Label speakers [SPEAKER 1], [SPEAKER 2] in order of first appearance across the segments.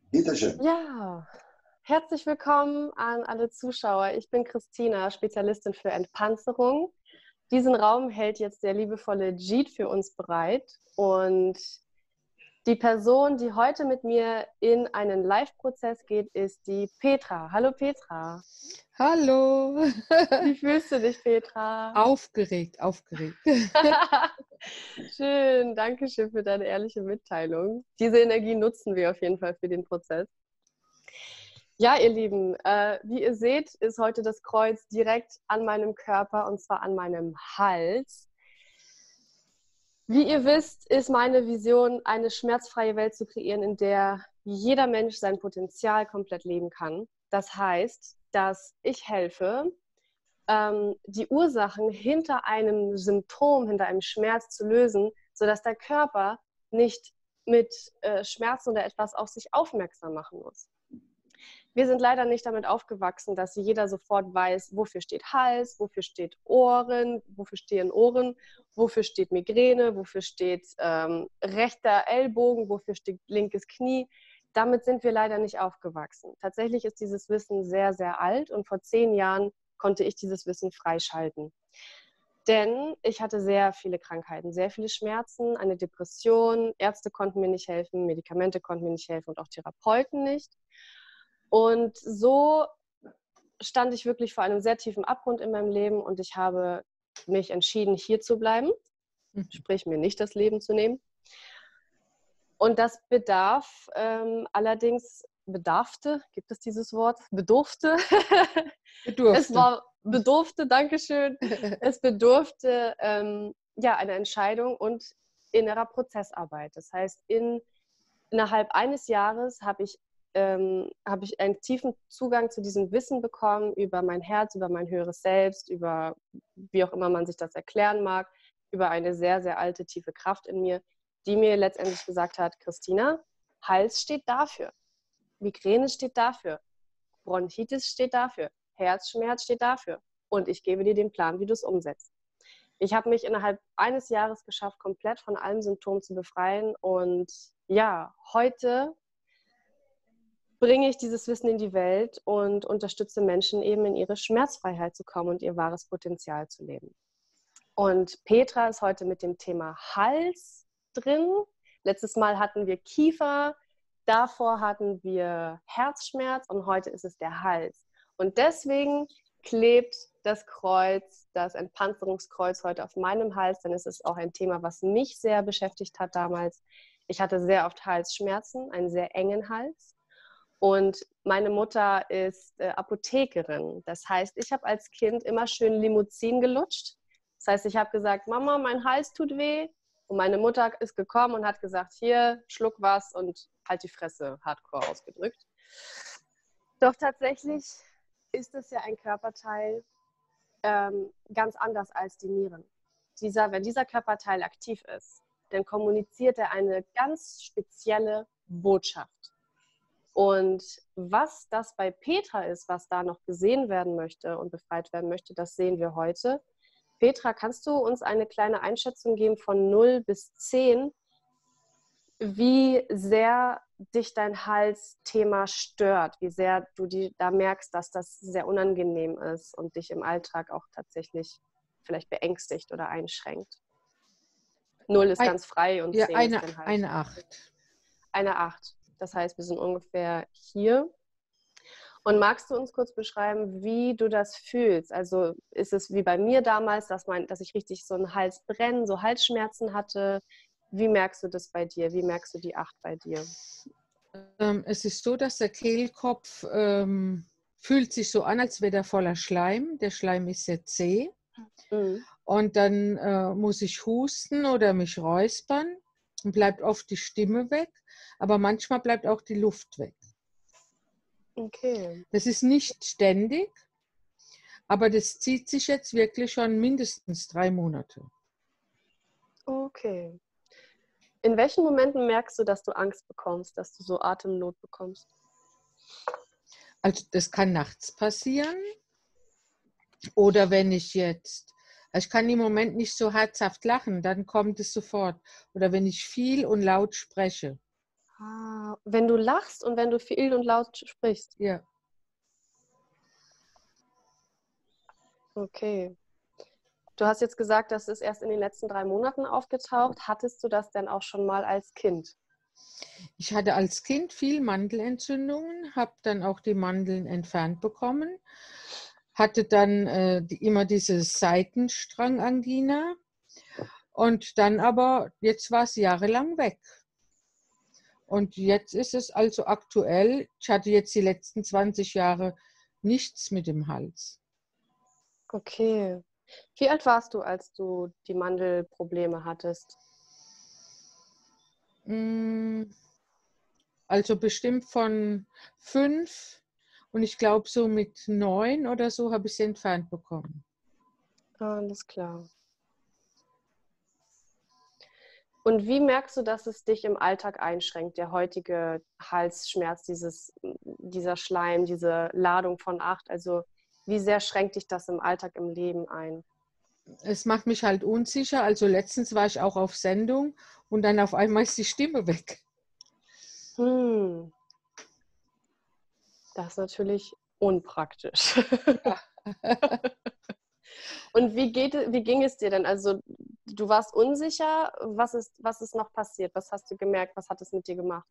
[SPEAKER 1] Bitteschön.
[SPEAKER 2] Ja, herzlich willkommen an alle Zuschauer. Ich bin Christina, Spezialistin für Entpanzerung. Diesen Raum hält jetzt der liebevolle Jeet für uns bereit. Und die Person, die heute mit mir in einen Live-Prozess geht, ist die Petra. Hallo Petra.
[SPEAKER 3] Hallo.
[SPEAKER 2] Wie fühlst du dich, Petra?
[SPEAKER 3] Aufgeregt, aufgeregt.
[SPEAKER 2] Schön, danke schön für deine ehrliche Mitteilung. Diese Energie nutzen wir auf jeden Fall für den Prozess. Ja, ihr Lieben, wie ihr seht, ist heute das Kreuz direkt an meinem Körper und zwar an meinem Hals. Wie ihr wisst, ist meine Vision, eine schmerzfreie Welt zu kreieren, in der jeder Mensch sein Potenzial komplett leben kann. Das heißt, dass ich helfe, die Ursachen hinter einem Symptom, hinter einem Schmerz zu lösen, sodass der Körper nicht mit Schmerzen oder etwas auf sich aufmerksam machen muss. Wir sind leider nicht damit aufgewachsen, dass jeder sofort weiß, wofür steht Hals, wofür steht Ohren, wofür stehen Ohren, wofür steht Migräne, wofür steht rechter Ellbogen, wofür steht linkes Knie. Damit sind wir leider nicht aufgewachsen. Tatsächlich ist dieses Wissen sehr, sehr alt und vor 10 Jahren konnte ich dieses Wissen freischalten. Denn ich hatte sehr viele Krankheiten, sehr viele Schmerzen, eine Depression, Ärzte konnten mir nicht helfen, Medikamente konnten mir nicht helfen und auch Therapeuten nicht. Und so stand ich wirklich vor einem sehr tiefen Abgrund in meinem Leben und ich habe mich entschieden, hier zu bleiben, sprich mir nicht das Leben zu nehmen. Und das bedarf allerdings, gibt es dieses Wort? Bedurfte. Es war bedurfte, Dankeschön. Es bedurfte einer Entscheidung und innerer Prozessarbeit. Das heißt, innerhalb eines Jahres habe ich einen tiefen Zugang zu diesem Wissen bekommen über mein Herz, über mein höheres Selbst, über wie auch immer man sich das erklären mag, über eine sehr, sehr alte, tiefe Kraft in mir, die mir letztendlich gesagt hat, Christina, Hals steht dafür, Migräne steht dafür, Bronchitis steht dafür, Herzschmerz steht dafür und ich gebe dir den Plan, wie du es umsetzt. Ich habe mich innerhalb eines Jahres geschafft, komplett von allen Symptomen zu befreien und ja, heute bringe ich dieses Wissen in die Welt und unterstütze Menschen eben in ihre Schmerzfreiheit zu kommen und ihr wahres Potenzial zu leben. Und Petra ist heute mit dem Thema Hals drin. Letztes Mal hatten wir Kiefer, davor hatten wir Herzschmerz und heute ist es der Hals. Und deswegen klebt das Kreuz, das Entpanzerungskreuz heute auf meinem Hals, denn es ist auch ein Thema, was mich sehr beschäftigt hat damals. Ich hatte sehr oft Halsschmerzen, einen sehr engen Hals. Und meine Mutter ist Apothekerin. Das heißt, ich habe als Kind immer schön Limousin gelutscht. Das heißt, ich habe gesagt, Mama, mein Hals tut weh. Und meine Mutter ist gekommen und hat gesagt, hier, schluck was und halt die Fresse, hardcore ausgedrückt. Doch tatsächlich ist es ja ein Körperteil ganz anders als die Nieren. Wenn dieser Körperteil aktiv ist, dann kommuniziert er eine ganz spezielle Botschaft. Und was das bei Petra ist, was da noch gesehen werden möchte und befreit werden möchte, das sehen wir heute. Petra, kannst du uns eine kleine Einschätzung geben von 0 bis 10, wie sehr dich dein Halsthema stört, wie sehr du da merkst, dass das sehr unangenehm ist und dich im Alltag auch tatsächlich vielleicht beängstigt oder einschränkt? 0 ist ganz frei und 10 ist dein Hals.
[SPEAKER 3] Eine 8.
[SPEAKER 2] Eine 8. Das heißt, wir sind ungefähr hier. Und magst du uns kurz beschreiben, wie du das fühlst? Also ist es wie bei mir damals, dass ich richtig so einen Halsbrennen, so Halsschmerzen hatte? Wie merkst du das bei dir? Wie merkst du die 8 bei dir?
[SPEAKER 3] Es ist so, dass der Kehlkopf fühlt sich so an, als wäre der voller Schleim. Der Schleim ist sehr zäh. Mhm. Und dann muss ich husten oder mich räuspern und bleibt oft die Stimme weg. Aber manchmal bleibt auch die Luft weg.
[SPEAKER 2] Okay.
[SPEAKER 3] Das ist nicht ständig, aber das zieht sich jetzt wirklich schon mindestens 3 Monate.
[SPEAKER 2] Okay. In welchen Momenten merkst du, dass du Angst bekommst, dass du so Atemnot bekommst?
[SPEAKER 3] Also das kann nachts passieren oder wenn ich kann im Moment nicht so herzhaft lachen, dann kommt es sofort. Oder wenn ich viel und laut spreche.
[SPEAKER 2] Wenn du lachst und wenn du viel und laut sprichst.
[SPEAKER 3] Ja.
[SPEAKER 2] Okay. Du hast jetzt gesagt, das ist erst in den letzten 3 Monaten aufgetaucht. Hattest du das denn auch schon mal als Kind?
[SPEAKER 3] Ich hatte als Kind viel Mandelentzündungen, habe dann auch die Mandeln entfernt bekommen, hatte dann immer diese Seitenstrangangina und dann aber, jetzt war es jahrelang weg. Und jetzt ist es also aktuell, ich hatte jetzt die letzten 20 Jahre nichts mit dem Hals.
[SPEAKER 2] Okay. Wie alt warst du, als du die Mandelprobleme hattest?
[SPEAKER 3] Also bestimmt von 5 und ich glaube so mit 9 oder so habe ich sie entfernt bekommen.
[SPEAKER 2] Alles klar. Und wie merkst du, dass es dich im Alltag einschränkt, der heutige Halsschmerz, dieser Schleim, diese Ladung von 8? Also wie sehr schränkt dich das im Alltag, im Leben ein?
[SPEAKER 3] Es macht mich halt unsicher. Also letztens war ich auch auf Sendung und dann auf einmal ist die Stimme weg.
[SPEAKER 2] Das ist natürlich unpraktisch.
[SPEAKER 3] Ja.
[SPEAKER 2] Und wie ging es dir denn? Also du warst unsicher. Was ist noch passiert? Was hast du gemerkt? Was hat es mit dir gemacht?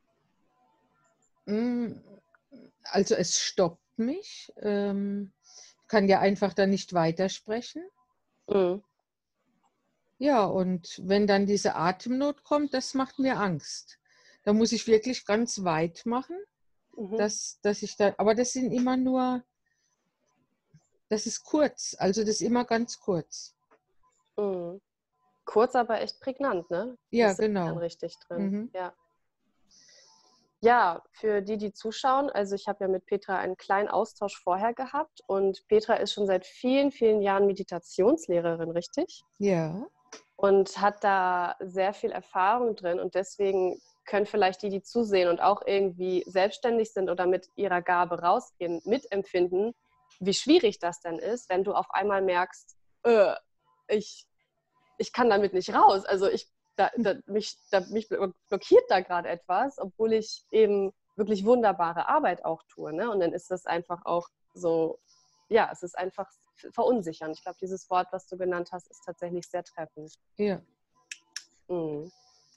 [SPEAKER 3] Also es stoppt mich. Ich kann ja einfach dann nicht weitersprechen.
[SPEAKER 2] Mhm.
[SPEAKER 3] Ja, und wenn dann diese Atemnot kommt, das macht mir Angst. Da muss ich wirklich ganz weit machen, dass ich da, aber das sind immer nur, das ist kurz, also das ist immer ganz kurz.
[SPEAKER 2] Mhm. Kurz, aber echt prägnant, ne?
[SPEAKER 3] Ja,
[SPEAKER 2] Das sitzt dann
[SPEAKER 3] genau.
[SPEAKER 2] richtig drin. Ja. Ja, für die, die zuschauen, also ich habe ja mit Petra einen kleinen Austausch vorher gehabt und Petra ist schon seit vielen, vielen Jahren Meditationslehrerin, richtig?
[SPEAKER 3] Ja.
[SPEAKER 2] Und hat da sehr viel Erfahrung drin und deswegen können vielleicht die, die zusehen und auch irgendwie selbstständig sind oder mit ihrer Gabe rausgehen, mitempfinden, wie schwierig das denn ist, wenn du auf einmal merkst, ich kann damit nicht raus. Also mich blockiert da gerade etwas, obwohl ich eben wirklich wunderbare Arbeit auch tue. Ne? Und dann ist das einfach auch so, ja, es ist einfach verunsichern. Ich glaube, dieses Wort, was du genannt hast, ist tatsächlich sehr treffend.
[SPEAKER 3] Ja.
[SPEAKER 2] Mhm.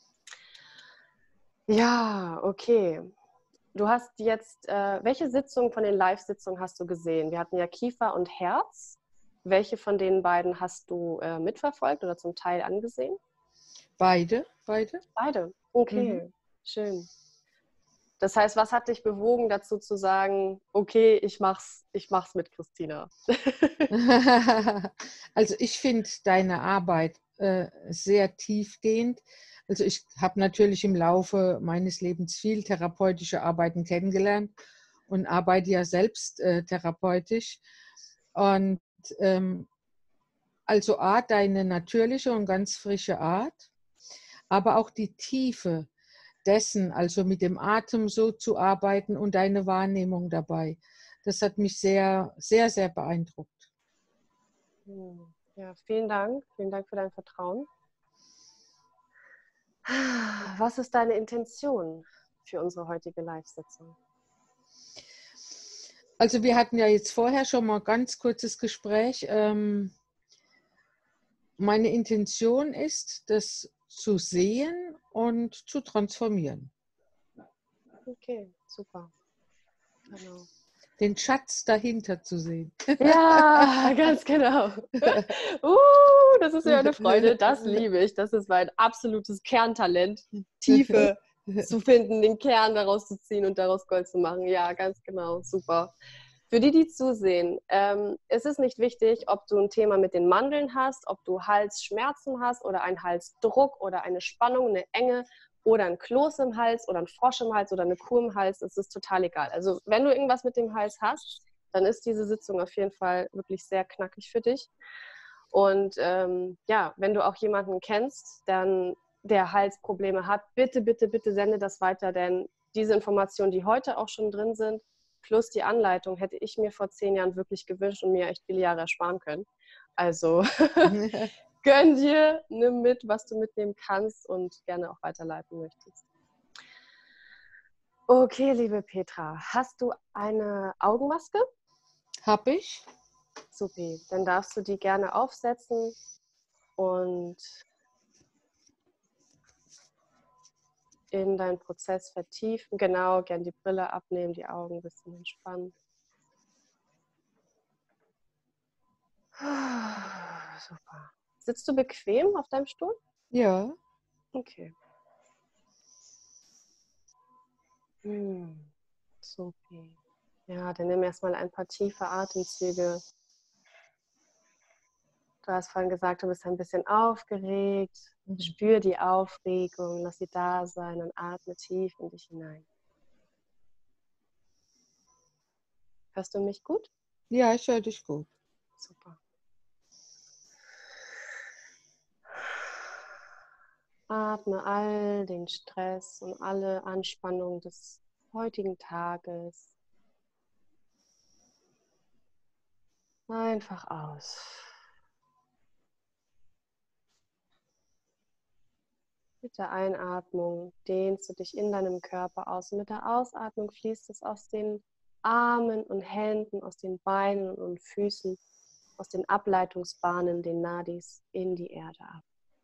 [SPEAKER 2] Ja, okay. Du hast jetzt, welche Sitzung von den Live-Sitzungen hast du gesehen? Wir hatten ja Kiefer und Herz. Welche von den beiden hast du mitverfolgt oder zum Teil angesehen?
[SPEAKER 3] Beide.
[SPEAKER 2] Beide. Okay, schön. Das heißt, was hat dich bewogen, dazu zu sagen, okay, ich mach's mit Christina?
[SPEAKER 3] Also ich finde deine Arbeit sehr tiefgehend. Also ich habe natürlich im Laufe meines Lebens viel therapeutische Arbeiten kennengelernt und arbeite ja selbst therapeutisch. Und also deine natürliche und ganz frische Art, aber auch die Tiefe dessen, also mit dem Atem so zu arbeiten und deine Wahrnehmung dabei. Das hat mich sehr, sehr, sehr beeindruckt.
[SPEAKER 2] Ja, vielen Dank. Vielen Dank für dein Vertrauen. Was ist deine Intention für unsere heutige Live-Sitzung?
[SPEAKER 3] Also wir hatten ja jetzt vorher schon mal ganz kurzes Gespräch. Meine Intention ist, das zu sehen und zu transformieren.
[SPEAKER 2] Okay, super. Genau.
[SPEAKER 3] Den Schatz dahinter zu sehen.
[SPEAKER 2] Ja, ganz genau. Das ist ja eine Freude. Das liebe ich. Das ist mein absolutes Kerntalent, die Tiefe zu finden, den Kern daraus zu ziehen und daraus Gold zu machen. Ja, ganz genau. Super. Für die, die zusehen, ist es nicht wichtig, ob du ein Thema mit den Mandeln hast, ob du Halsschmerzen hast oder einen Halsdruck oder eine Spannung, eine Enge oder ein Kloß im Hals oder ein Frosch im Hals oder eine Kuh im Hals. Es ist total egal. Also wenn du irgendwas mit dem Hals hast, dann ist diese Sitzung auf jeden Fall wirklich sehr knackig für dich. Und ja, wenn du auch jemanden kennst, der Halsprobleme hat, bitte, bitte, bitte sende das weiter, denn diese Informationen, die heute auch schon drin sind, plus die Anleitung, hätte ich mir vor 10 Jahren wirklich gewünscht und mir echt viele Jahre ersparen können. Also gönn dir, nimm mit, was du mitnehmen kannst und gerne auch weiterleiten möchtest. Okay, liebe Petra, hast du eine Augenmaske?
[SPEAKER 3] Hab ich.
[SPEAKER 2] Supi, dann darfst du die gerne aufsetzen und in deinen Prozess vertiefen. Genau, gern die Brille abnehmen, die Augen ein bisschen entspannen. Super. Sitzt du bequem auf deinem Stuhl?
[SPEAKER 3] Ja.
[SPEAKER 2] Okay. Supi. Ja, dann nimm erstmal ein paar tiefe Atemzüge. Du hast vorhin gesagt, du bist ein bisschen aufgeregt. Spür die Aufregung, lass sie da sein und atme tief in dich hinein. Hörst du mich gut?
[SPEAKER 3] Ja, ich höre dich gut.
[SPEAKER 2] Super. Atme all den Stress und alle Anspannung des heutigen Tages einfach aus. Mit der Einatmung dehnst du dich in deinem Körper aus. Und mit der Ausatmung fließt es aus den Armen und Händen, aus den Beinen und Füßen, aus den Ableitungsbahnen, den Nadis, in die Erde ab.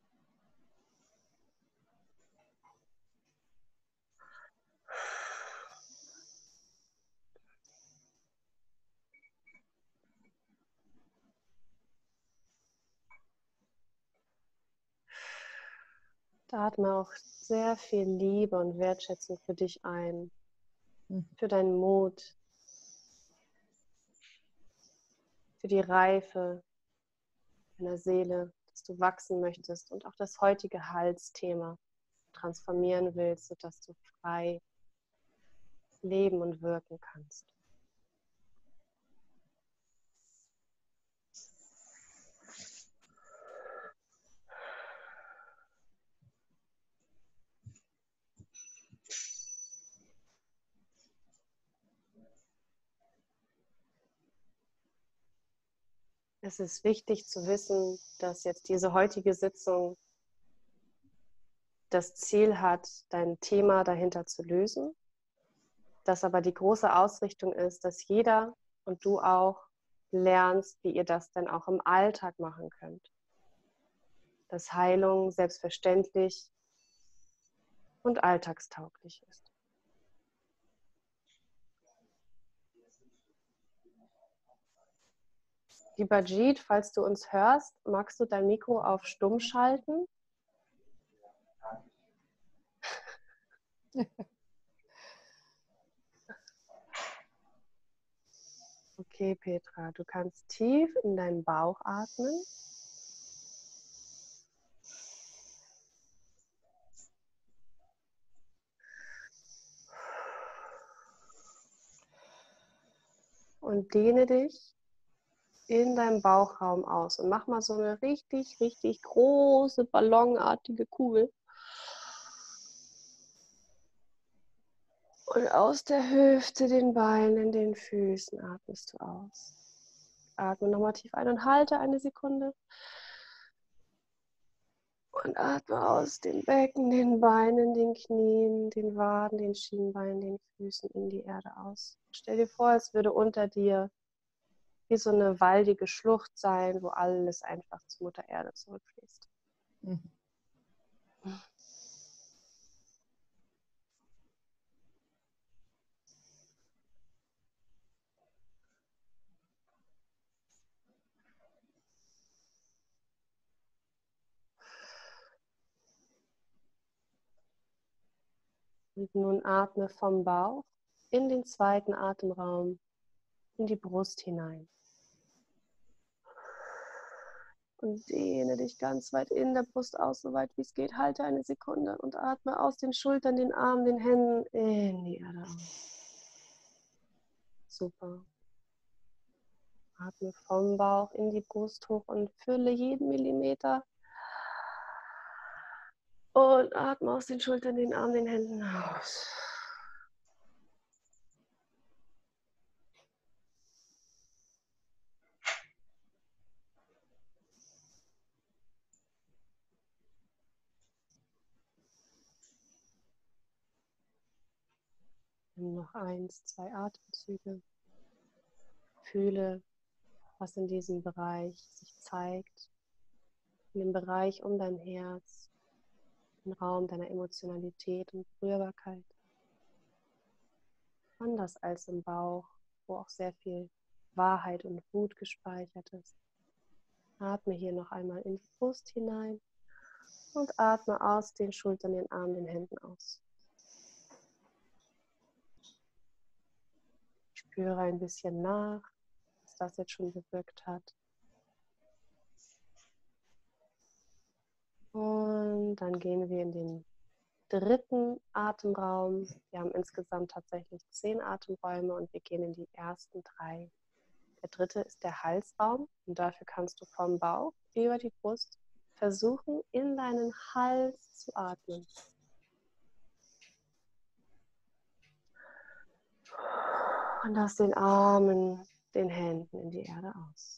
[SPEAKER 2] Atme auch sehr viel Liebe und Wertschätzung für dich ein, für deinen Mut, für die Reife deiner Seele, dass du wachsen möchtest und auch das heutige Halsthema transformieren willst, sodass du frei leben und wirken kannst. Es ist wichtig zu wissen, dass jetzt diese heutige Sitzung das Ziel hat, dein Thema dahinter zu lösen, dass aber die große Ausrichtung ist, dass jeder und du auch lernst, wie ihr das dann auch im Alltag machen könnt. Dass Heilung selbstverständlich und alltagstauglich ist. Lieber Jeet, falls du uns hörst, magst du dein Mikro auf Stumm schalten? Okay, Petra, du kannst tief in deinen Bauch atmen. Und dehne dich in deinem Bauchraum aus und mach mal so eine richtig, richtig große, ballonartige Kugel. Und aus der Hüfte, den Beinen, den Füßen atmest du aus. Atme nochmal tief ein und halte eine Sekunde. Und atme aus dem Becken, den Beinen, den Knien, den Waden, den Schienbeinen, den Füßen in die Erde aus. Stell dir vor, es würde unter dir wie so eine waldige Schlucht sein, wo alles einfach zu Mutter Erde zurückfließt. Mhm. Und nun atme vom Bauch in den zweiten Atemraum, in die Brust hinein. Und dehne dich ganz weit in der Brust aus, so weit wie es geht. Halte eine Sekunde und atme aus den Schultern, den Armen, den Händen in die Erde aus. Super. Atme vom Bauch in die Brust hoch und fülle jeden Millimeter. Und atme aus den Schultern, den Armen, den Händen aus. Nimm noch 1, 2 Atemzüge. Fühle, was in diesem Bereich sich zeigt. In dem Bereich um dein Herz, im Raum deiner Emotionalität und Berührbarkeit. Anders als im Bauch, wo auch sehr viel Wahrheit und Wut gespeichert ist. Atme hier noch einmal in die Brust hinein und atme aus den Schultern, den Armen, den Händen aus. Spüre ein bisschen nach, was das jetzt schon bewirkt hat. Und dann gehen wir in den dritten Atemraum. Wir haben insgesamt tatsächlich 10 Atemräume und wir gehen in die ersten 3. Der dritte ist der Halsraum und dafür kannst du vom Bauch über die Brust versuchen, in deinen Hals zu atmen. Und aus den Armen, den Händen in die Erde aus.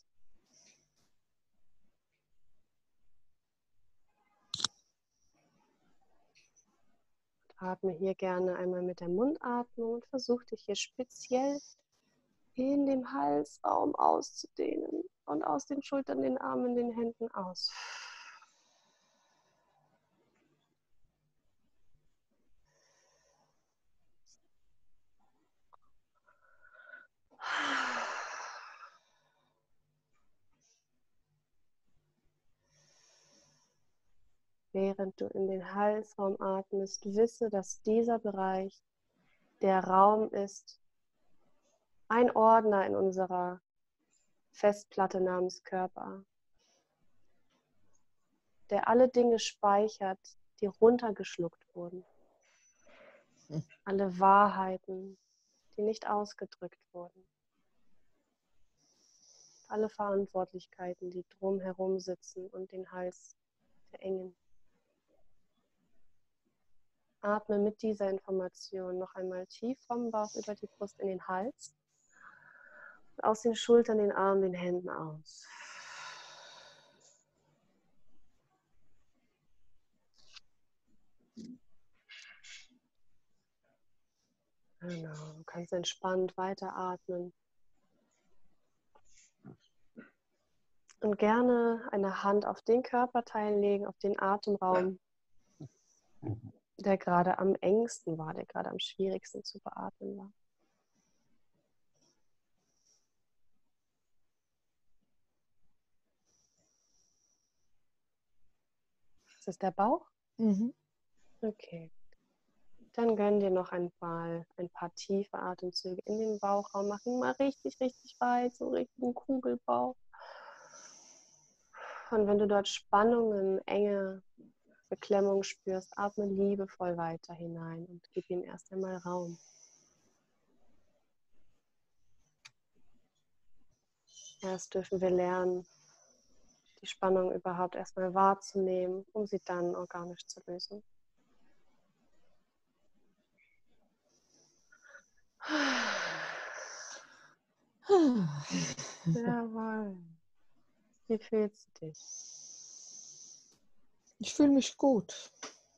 [SPEAKER 2] Atme hier gerne einmal mit der Mundatmung und versuch dich hier speziell in dem Halsraum auszudehnen und aus den Schultern, den Armen, den Händen aus. Während du in den Halsraum atmest, wisse, dass dieser Bereich der Raum ist, ein Ordner in unserer Festplatte namens Körper, der alle Dinge speichert, die runtergeschluckt wurden. Alle Wahrheiten, die nicht ausgedrückt wurden. Alle Verantwortlichkeiten, die drumherum sitzen und den Hals verengen. Atme mit dieser Information noch einmal tief vom Bauch über die Brust in den Hals. Und aus den Schultern, den Armen, den Händen aus. Genau, du kannst entspannt weiteratmen. Und gerne eine Hand auf den Körperteil legen, auf den Atemraum, der gerade am engsten war, der gerade am schwierigsten zu beatmen war. Ist das der Bauch?
[SPEAKER 3] Mhm.
[SPEAKER 2] Okay. Dann gönn dir noch ein paar tiefe Atemzüge in den Bauchraum. Mach ihn mal richtig, richtig weit, so richtigen Kugelbauch. Und wenn du dort Spannungen, Enge, Beklemmung spürst, atme liebevoll weiter hinein und gib ihm erst einmal Raum. Erst dürfen wir lernen, die Spannung überhaupt erstmal wahrzunehmen, um sie dann organisch zu lösen. Jawohl. Wie fühlst du dich?
[SPEAKER 3] Ich fühle mich gut.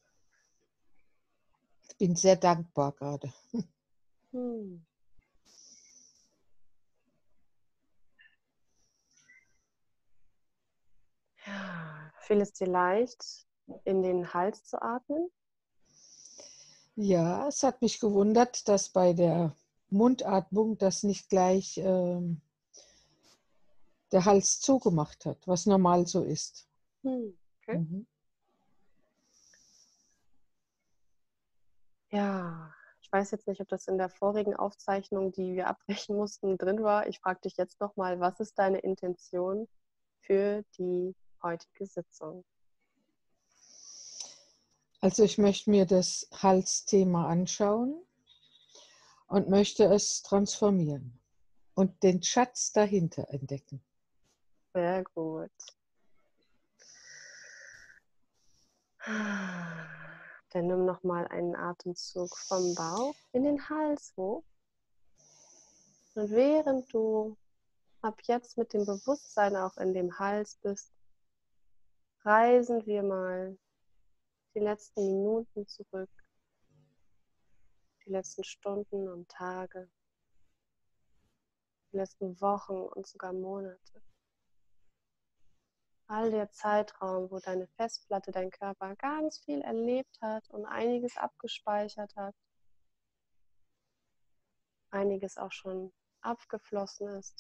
[SPEAKER 3] Ich bin sehr dankbar gerade.
[SPEAKER 2] Hm. Ja, fiel es dir leicht, in den Hals zu atmen?
[SPEAKER 3] Ja, es hat mich gewundert, dass bei der Mundatmung das nicht gleich der Hals zugemacht hat, was normal so ist.
[SPEAKER 2] Okay.
[SPEAKER 3] Mhm.
[SPEAKER 2] Ja, ich weiß jetzt nicht, ob das in der vorigen Aufzeichnung, die wir abbrechen mussten, drin war. Ich frage dich jetzt nochmal, was ist deine Intention für die heutige Sitzung?
[SPEAKER 3] Also ich möchte mir das Halsthema anschauen und möchte es transformieren und den Schatz dahinter entdecken.
[SPEAKER 2] Sehr gut. Dann nimm nochmal einen Atemzug vom Bauch in den Hals hoch. Und während du ab jetzt mit dem Bewusstsein auch in dem Hals bist, reisen wir mal die letzten Minuten zurück. die letzten Stunden und Tage, die letzten Wochen und sogar Monate. All der Zeitraum, wo deine Festplatte, dein Körper ganz viel erlebt hat und einiges abgespeichert hat, einiges auch schon abgeflossen ist.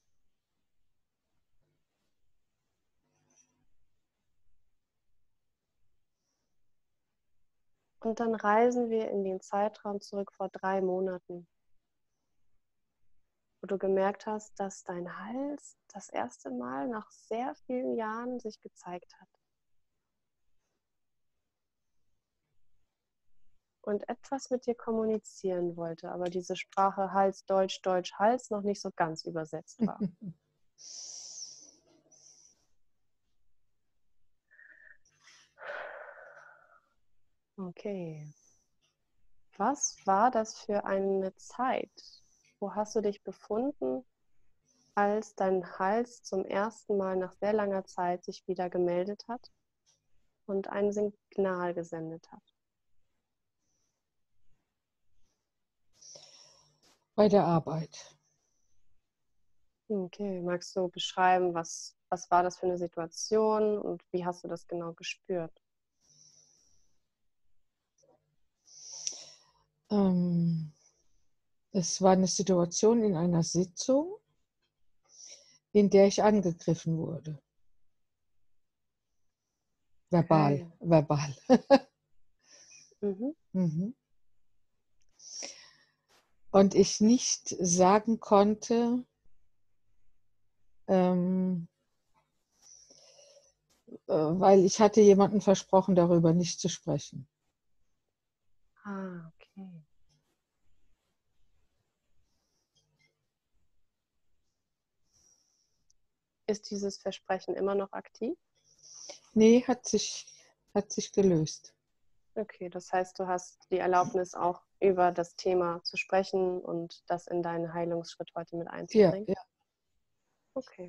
[SPEAKER 2] Und dann reisen wir in den Zeitraum zurück vor 3 Monaten, wo du gemerkt hast, dass dein Hals das erste Mal nach sehr vielen Jahren sich gezeigt hat. Und etwas mit dir kommunizieren wollte, aber diese Sprache Hals, Deutsch, Deutsch, Hals noch nicht so ganz übersetzt war. Okay. Was war das für eine Zeit? Wo hast du dich befunden, als dein Hals zum ersten Mal nach sehr langer Zeit sich wieder gemeldet hat und ein Signal gesendet hat?
[SPEAKER 3] Bei der Arbeit.
[SPEAKER 2] Okay, magst du beschreiben, was war das für eine Situation und wie hast du das genau gespürt?
[SPEAKER 3] Es war eine Situation in einer Sitzung, in der ich angegriffen wurde. Verbal,
[SPEAKER 2] Okay.
[SPEAKER 3] verbal.
[SPEAKER 2] Mhm.
[SPEAKER 3] Mhm. Und ich nicht sagen konnte, weil ich hatte jemandem versprochen, darüber nicht zu sprechen.
[SPEAKER 2] Ah, okay. Ist dieses Versprechen immer noch aktiv?
[SPEAKER 3] Nee, hat sich gelöst.
[SPEAKER 2] Okay, das heißt, du hast die Erlaubnis, auch über das Thema zu sprechen und das in deinen Heilungsschritt heute mit
[SPEAKER 3] Ja,
[SPEAKER 2] einzubringen?
[SPEAKER 3] ja.
[SPEAKER 2] Okay.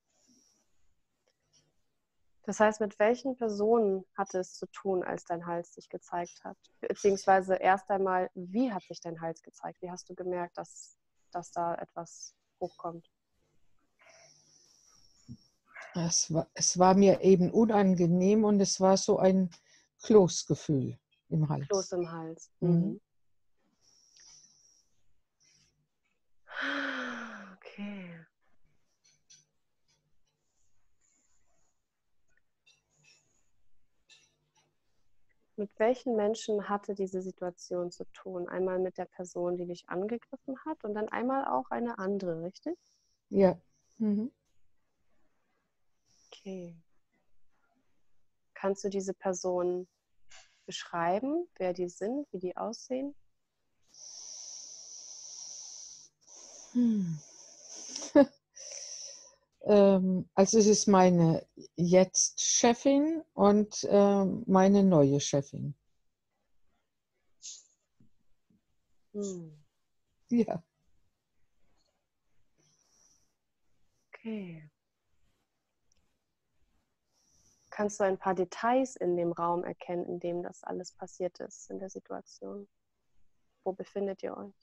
[SPEAKER 2] Das heißt, mit welchen Personen hatte es zu tun, als dein Hals sich gezeigt hat? Beziehungsweise erst einmal, wie hat sich dein Hals gezeigt? Wie hast du gemerkt, dass da etwas hochkommt?
[SPEAKER 3] Es war mir eben unangenehm und es war so ein Kloßgefühl im
[SPEAKER 2] Kloß
[SPEAKER 3] Hals.
[SPEAKER 2] im Hals.
[SPEAKER 3] Mhm.
[SPEAKER 2] Mhm. Okay. Mit welchen Menschen hatte diese Situation zu tun? Einmal mit der Person, die dich angegriffen hat und dann einmal auch eine andere, richtig?
[SPEAKER 3] Ja. Mhm.
[SPEAKER 2] Okay. Kannst du diese Person beschreiben, wer die sind, wie die aussehen?
[SPEAKER 3] Hm. Also es ist meine jetzt Chefin und meine neue Chefin.
[SPEAKER 2] Hm.
[SPEAKER 3] Ja.
[SPEAKER 2] Okay. Kannst du ein paar Details in dem Raum erkennen, in dem das alles passiert ist, in der Situation? Wo befindet ihr euch?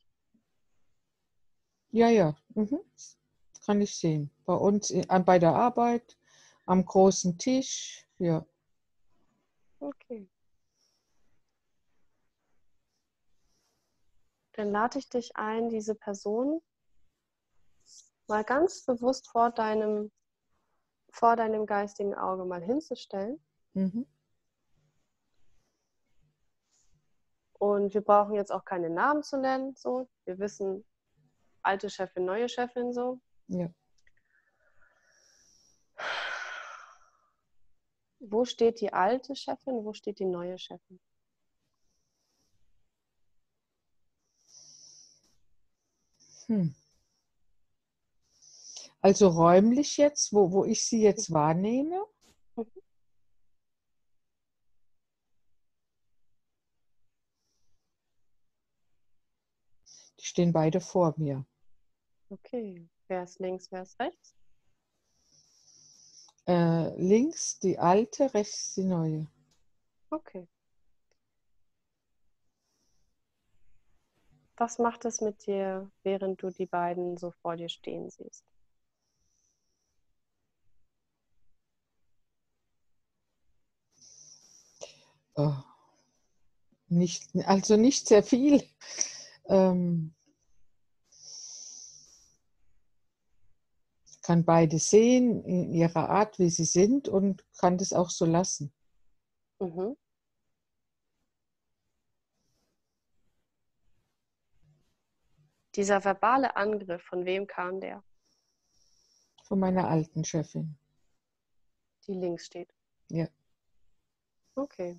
[SPEAKER 3] Ja, ja. Mhm. Kann ich sehen. Bei uns bei der Arbeit, am großen Tisch. Ja.
[SPEAKER 2] Okay. Dann lade ich dich ein, diese Person mal ganz bewusst vor deinem geistigen Auge mal hinzustellen.
[SPEAKER 3] Mhm.
[SPEAKER 2] Und wir brauchen jetzt auch keine Namen zu nennen. So. Wir wissen, alte Chefin, neue Chefin so.
[SPEAKER 3] Ja.
[SPEAKER 2] Wo steht die alte Chefin, wo steht die neue Chefin?
[SPEAKER 3] Hm. Also räumlich jetzt, wo ich sie jetzt wahrnehme.
[SPEAKER 2] Mhm.
[SPEAKER 3] Die stehen beide vor mir.
[SPEAKER 2] Okay. Wer ist links, wer ist rechts?
[SPEAKER 3] Links die alte, rechts die neue.
[SPEAKER 2] Okay. Was macht es mit dir, während du die beiden so vor dir stehen siehst?
[SPEAKER 3] Oh, also nicht sehr viel. Kann beide sehen in ihrer Art, wie sie sind und kann das auch so lassen.
[SPEAKER 2] Mhm. Dieser verbale Angriff, von wem kam der?
[SPEAKER 3] Von meiner alten Chefin.
[SPEAKER 2] Die links steht.
[SPEAKER 3] Ja.
[SPEAKER 2] Okay.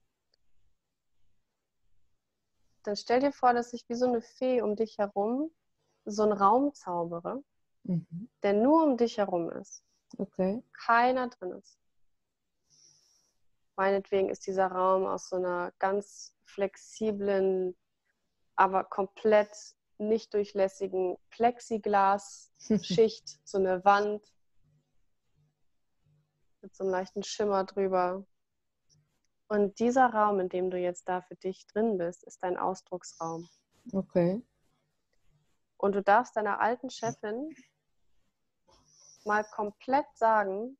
[SPEAKER 2] Dann stell dir vor, dass ich wie so eine Fee um dich herum so einen Raum zaubere,
[SPEAKER 3] Mhm.
[SPEAKER 2] der nur um dich herum ist.
[SPEAKER 3] Okay.
[SPEAKER 2] Keiner drin ist. Meinetwegen ist dieser Raum aus so einer ganz flexiblen, aber komplett nicht durchlässigen Plexiglas-Schicht, so eine Wand mit so einem leichten Schimmer drüber. Und dieser Raum, in dem du jetzt da für dich drin bist, ist dein Ausdrucksraum.
[SPEAKER 3] Okay.
[SPEAKER 2] Und du darfst deiner alten Chefin mal komplett sagen,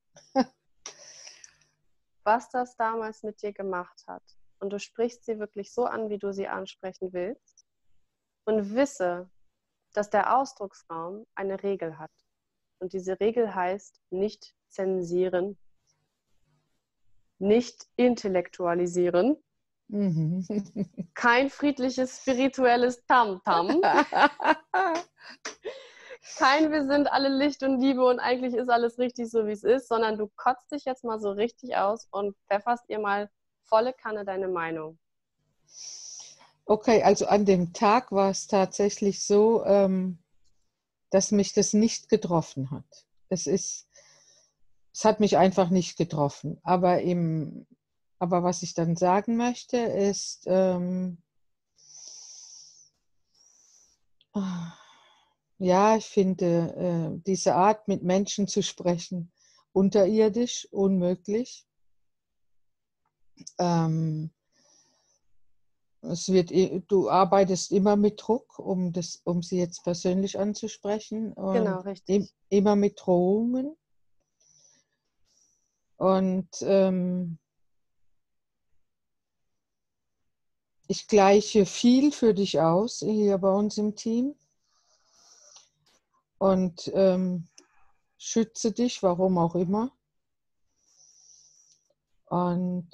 [SPEAKER 2] was das damals mit dir gemacht hat. Und du sprichst sie wirklich so an, wie du sie ansprechen willst. Und wisse, dass der Ausdrucksraum eine Regel hat. Und diese Regel heißt nicht zensieren, nicht intellektualisieren,
[SPEAKER 3] Mhm.
[SPEAKER 2] kein friedliches spirituelles Tamtam, kein wir sind alle Licht und Liebe und eigentlich ist alles richtig so, wie es ist, sondern du kotzt dich jetzt mal so richtig aus und pfefferst ihr mal volle Kanne deine Meinung.
[SPEAKER 3] Okay, also an dem Tag war es tatsächlich so, dass mich das nicht getroffen hat. Es hat mich einfach nicht getroffen. Aber was ich dann sagen möchte, ist, ja, ich finde diese Art, mit Menschen zu sprechen, unterirdisch, unmöglich. Du arbeitest immer mit Druck, um sie jetzt persönlich anzusprechen,
[SPEAKER 2] Genau,
[SPEAKER 3] und
[SPEAKER 2] richtig.
[SPEAKER 3] immer mit Drohungen. Und ich gleiche viel für dich aus hier bei uns im Team und schütze dich, warum auch immer. Und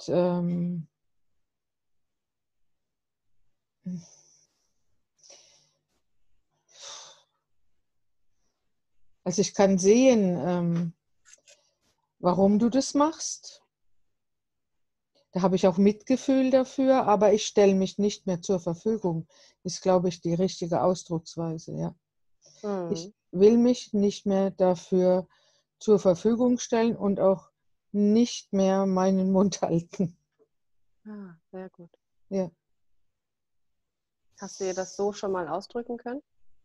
[SPEAKER 3] also ich kann sehen, warum du das machst. Da habe ich auch Mitgefühl dafür, aber ich stelle mich nicht mehr zur Verfügung. Ist, glaube ich, die richtige Ausdrucksweise, ja. Ich will mich nicht mehr dafür zur Verfügung stellen und auch nicht mehr meinen Mund halten.
[SPEAKER 2] Ah, sehr gut.
[SPEAKER 3] Ja.
[SPEAKER 2] Hast du dir das so schon mal ausdrücken können?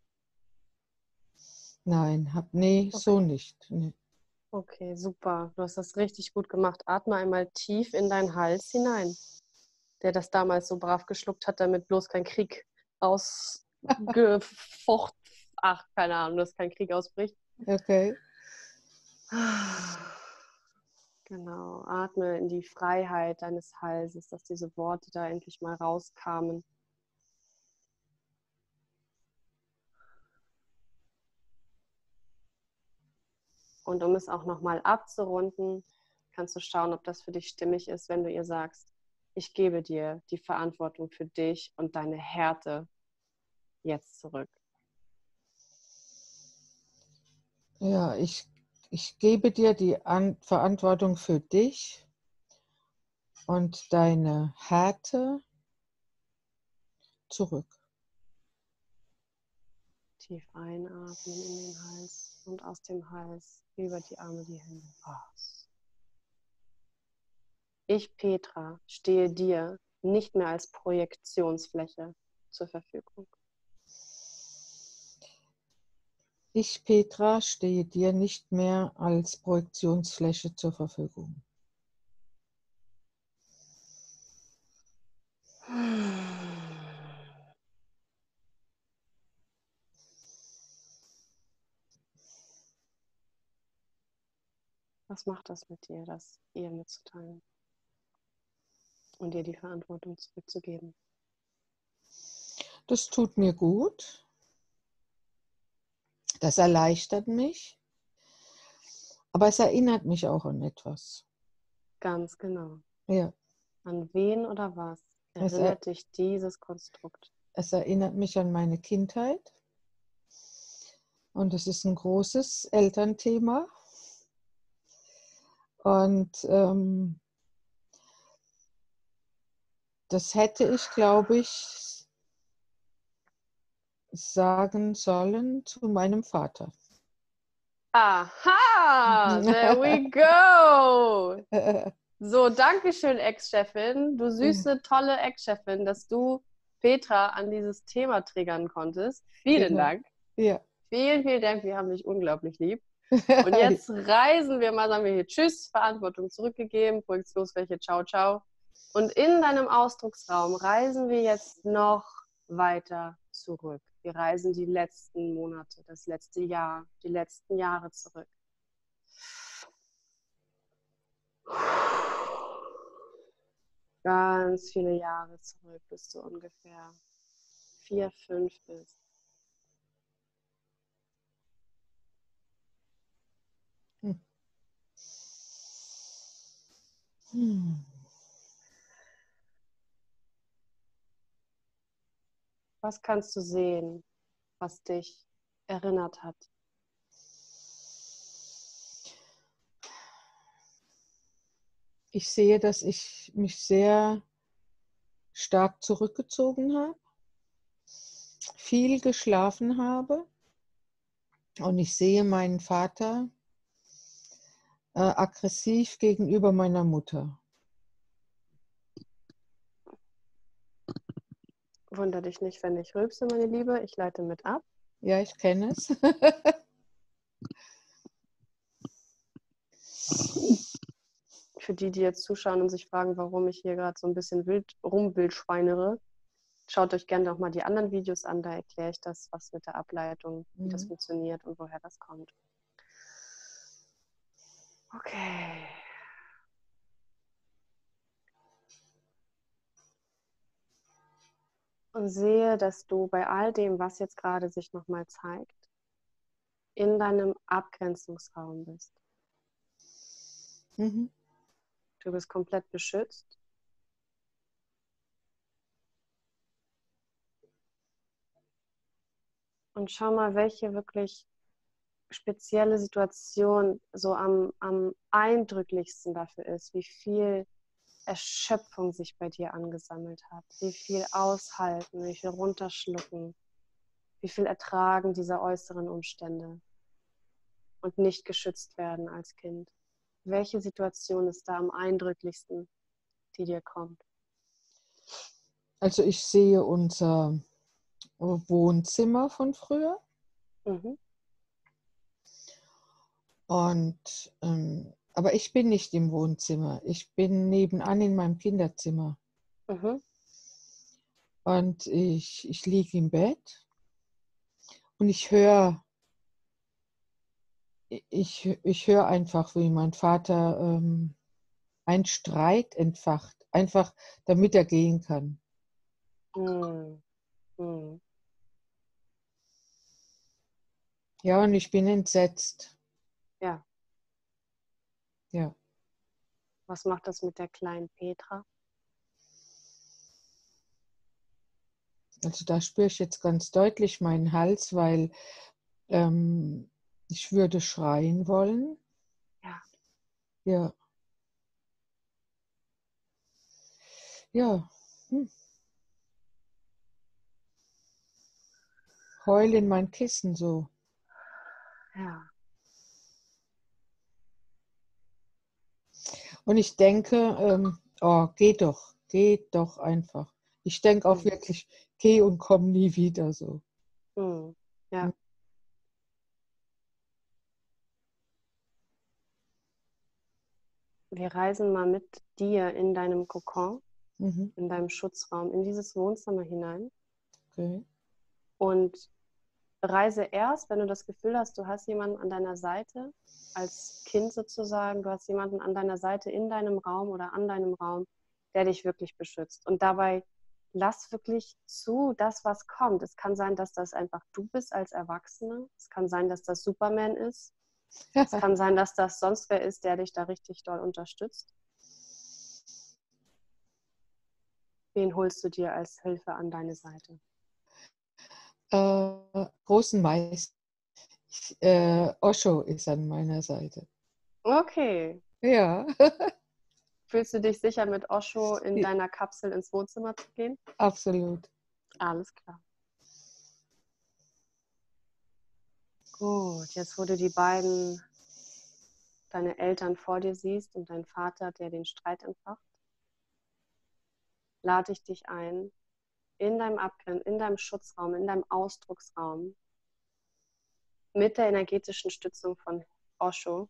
[SPEAKER 3] Nein, nee, so
[SPEAKER 2] Okay.
[SPEAKER 3] nicht. Nee.
[SPEAKER 2] Okay, super. Du hast das richtig gut gemacht. Atme einmal tief in deinen Hals hinein, der das damals so brav geschluckt hat, damit bloß kein Krieg ausgefochten. Ach, keine Ahnung, dass kein Krieg ausbricht.
[SPEAKER 3] Okay.
[SPEAKER 2] Genau, atme in die Freiheit deines Halses, dass diese Worte da endlich mal rauskamen. Und um es auch nochmal abzurunden, kannst du schauen, ob das für dich stimmig ist, wenn du ihr sagst, ich gebe dir die Verantwortung für dich und deine Härte jetzt zurück.
[SPEAKER 3] Ja, ich gebe dir die Verantwortung für dich und deine Härte zurück.
[SPEAKER 2] Tief einatmen in den Hals und aus dem Hals über die Arme, die Hände raus. Ich, Petra, stehe dir nicht mehr als Projektionsfläche zur Verfügung.
[SPEAKER 3] Ich, Petra, stehe dir nicht mehr als Projektionsfläche zur Verfügung.
[SPEAKER 2] Was macht das mit dir, das ihr mitzuteilen und dir die Verantwortung zurückzugeben?
[SPEAKER 3] Das tut mir gut. Das erleichtert mich. Aber es erinnert mich auch an etwas.
[SPEAKER 2] Ganz genau.
[SPEAKER 3] Ja.
[SPEAKER 2] An wen oder was erinnert dich dieses Konstrukt?
[SPEAKER 3] Es erinnert mich an meine Kindheit. Und es ist ein großes Elternthema. Und das hätte ich, glaube ich, sagen sollen zu meinem Vater.
[SPEAKER 2] Aha, there we go. So, danke schön, Ex-Chefin. Du süße, tolle Ex-Chefin, dass du Petra an dieses Thema triggern konntest. Vielen Dank.
[SPEAKER 3] Ja.
[SPEAKER 2] Vielen, vielen Dank. Wir haben dich unglaublich lieb. Und jetzt reisen wir mal, sagen wir hier Tschüss, Verantwortung zurückgegeben, Projektionsfläche, ciao, ciao. Und in deinem Ausdrucksraum reisen wir jetzt noch weiter zurück. Wir reisen die letzten Monate, das letzte Jahr, die letzten Jahre zurück. Ganz viele Jahre zurück, bis du ungefähr 4, 5 bist. Was kannst du sehen, was dich erinnert hat?
[SPEAKER 3] Ich sehe, dass ich mich sehr stark zurückgezogen habe, viel geschlafen habe und ich sehe meinen Vater aggressiv gegenüber meiner Mutter.
[SPEAKER 2] Wunder dich nicht, wenn ich rülpse, meine Liebe. Ich leite mit ab.
[SPEAKER 3] Ja, ich kenne es.
[SPEAKER 2] Für die, die jetzt zuschauen und sich fragen, warum ich hier gerade so ein bisschen wild rumwildschweinere, schaut euch gerne auch mal die anderen Videos an. Da erkläre ich das, was mit der Ableitung, wie das funktioniert und woher das kommt. Okay. Und sehe, dass du bei all dem, was jetzt gerade sich nochmal zeigt, in deinem Abgrenzungsraum bist.
[SPEAKER 3] Mhm.
[SPEAKER 2] Du bist komplett beschützt. Und schau mal, welche wirklich spezielle Situation so am eindrücklichsten dafür ist, wie viel Erschöpfung sich bei dir angesammelt hat, wie viel aushalten, wie viel runterschlucken, wie viel ertragen dieser äußeren Umstände und nicht geschützt werden als Kind. Welche Situation ist da am eindrücklichsten, die dir kommt?
[SPEAKER 3] Also ich sehe unser Wohnzimmer von früher.
[SPEAKER 2] Mhm.
[SPEAKER 3] Und, aber ich bin nicht im Wohnzimmer. Ich bin nebenan in meinem Kinderzimmer.
[SPEAKER 2] Mhm.
[SPEAKER 3] Und ich liege im Bett und ich höre einfach, wie mein Vater einen Streit entfacht, einfach damit er gehen kann.
[SPEAKER 2] Mhm. Mhm.
[SPEAKER 3] Ja, und ich bin entsetzt.
[SPEAKER 2] Ja.
[SPEAKER 3] Ja.
[SPEAKER 2] Was macht das mit der kleinen Petra?
[SPEAKER 3] Also da spüre ich jetzt ganz deutlich meinen Hals, weil ich würde schreien wollen.
[SPEAKER 2] Ja.
[SPEAKER 3] Ja. Ja. Heul in mein Kissen so.
[SPEAKER 2] Ja.
[SPEAKER 3] Und ich denke, oh, geh doch einfach. Ich denke auch wirklich, geh und komm nie wieder so.
[SPEAKER 2] Mhm. Ja. Wir reisen mal mit dir in deinem Kokon,
[SPEAKER 3] Mhm.
[SPEAKER 2] in deinem Schutzraum, in dieses Wohnzimmer hinein
[SPEAKER 3] Okay.
[SPEAKER 2] und reise erst, wenn du das Gefühl hast, du hast jemanden an deiner Seite, als Kind sozusagen, du hast jemanden an deiner Seite in deinem Raum oder an deinem Raum, der dich wirklich beschützt. Und dabei lass wirklich zu, das, was kommt. Es kann sein, dass das einfach du bist als Erwachsene. Es kann sein, dass das Superman ist. Es kann sein, dass das sonst wer ist, der dich da richtig doll unterstützt. Wen holst du dir als Hilfe an deine Seite?
[SPEAKER 3] Großen Meister. Osho ist an meiner Seite.
[SPEAKER 2] Okay.
[SPEAKER 3] Ja.
[SPEAKER 2] Fühlst du dich sicher, mit Osho in deiner Kapsel ins Wohnzimmer zu gehen?
[SPEAKER 3] Absolut.
[SPEAKER 2] Alles klar. Gut, jetzt wo du die beiden, deine Eltern vor dir siehst und deinen Vater, der den Streit entfacht, lade ich dich ein, in deinem Schutzraum, in deinem Ausdrucksraum, mit der energetischen Stützung von Osho,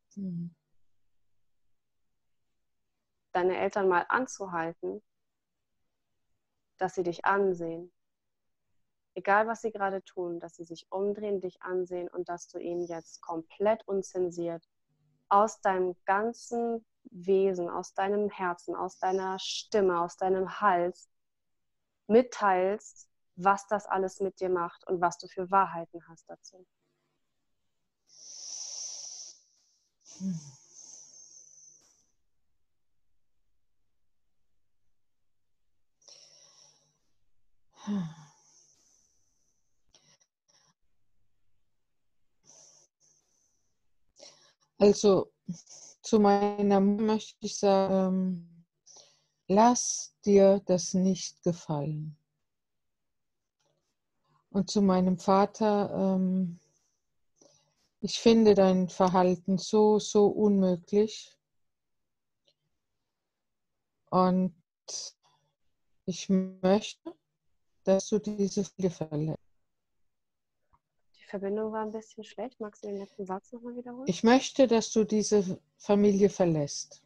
[SPEAKER 2] deine Eltern mal anzuhalten, dass sie dich ansehen. Egal, was sie gerade tun, dass sie sich umdrehen, dich ansehen und dass du ihnen jetzt komplett unzensiert aus deinem ganzen Wesen, aus deinem Herzen, aus deiner Stimme, aus deinem Hals mitteilst, was das alles mit dir macht und was du für Wahrheiten hast dazu.
[SPEAKER 3] Also zu meiner Mutter möchte ich sagen, lass dir das nicht gefallen. Und zu meinem Vater, ich finde dein Verhalten so unmöglich. Und ich möchte, dass du diese Familie verlässt.
[SPEAKER 2] Die Verbindung war ein bisschen schlecht. Magst du den letzten Satz nochmal wiederholen?
[SPEAKER 3] Ich möchte, dass du diese Familie verlässt.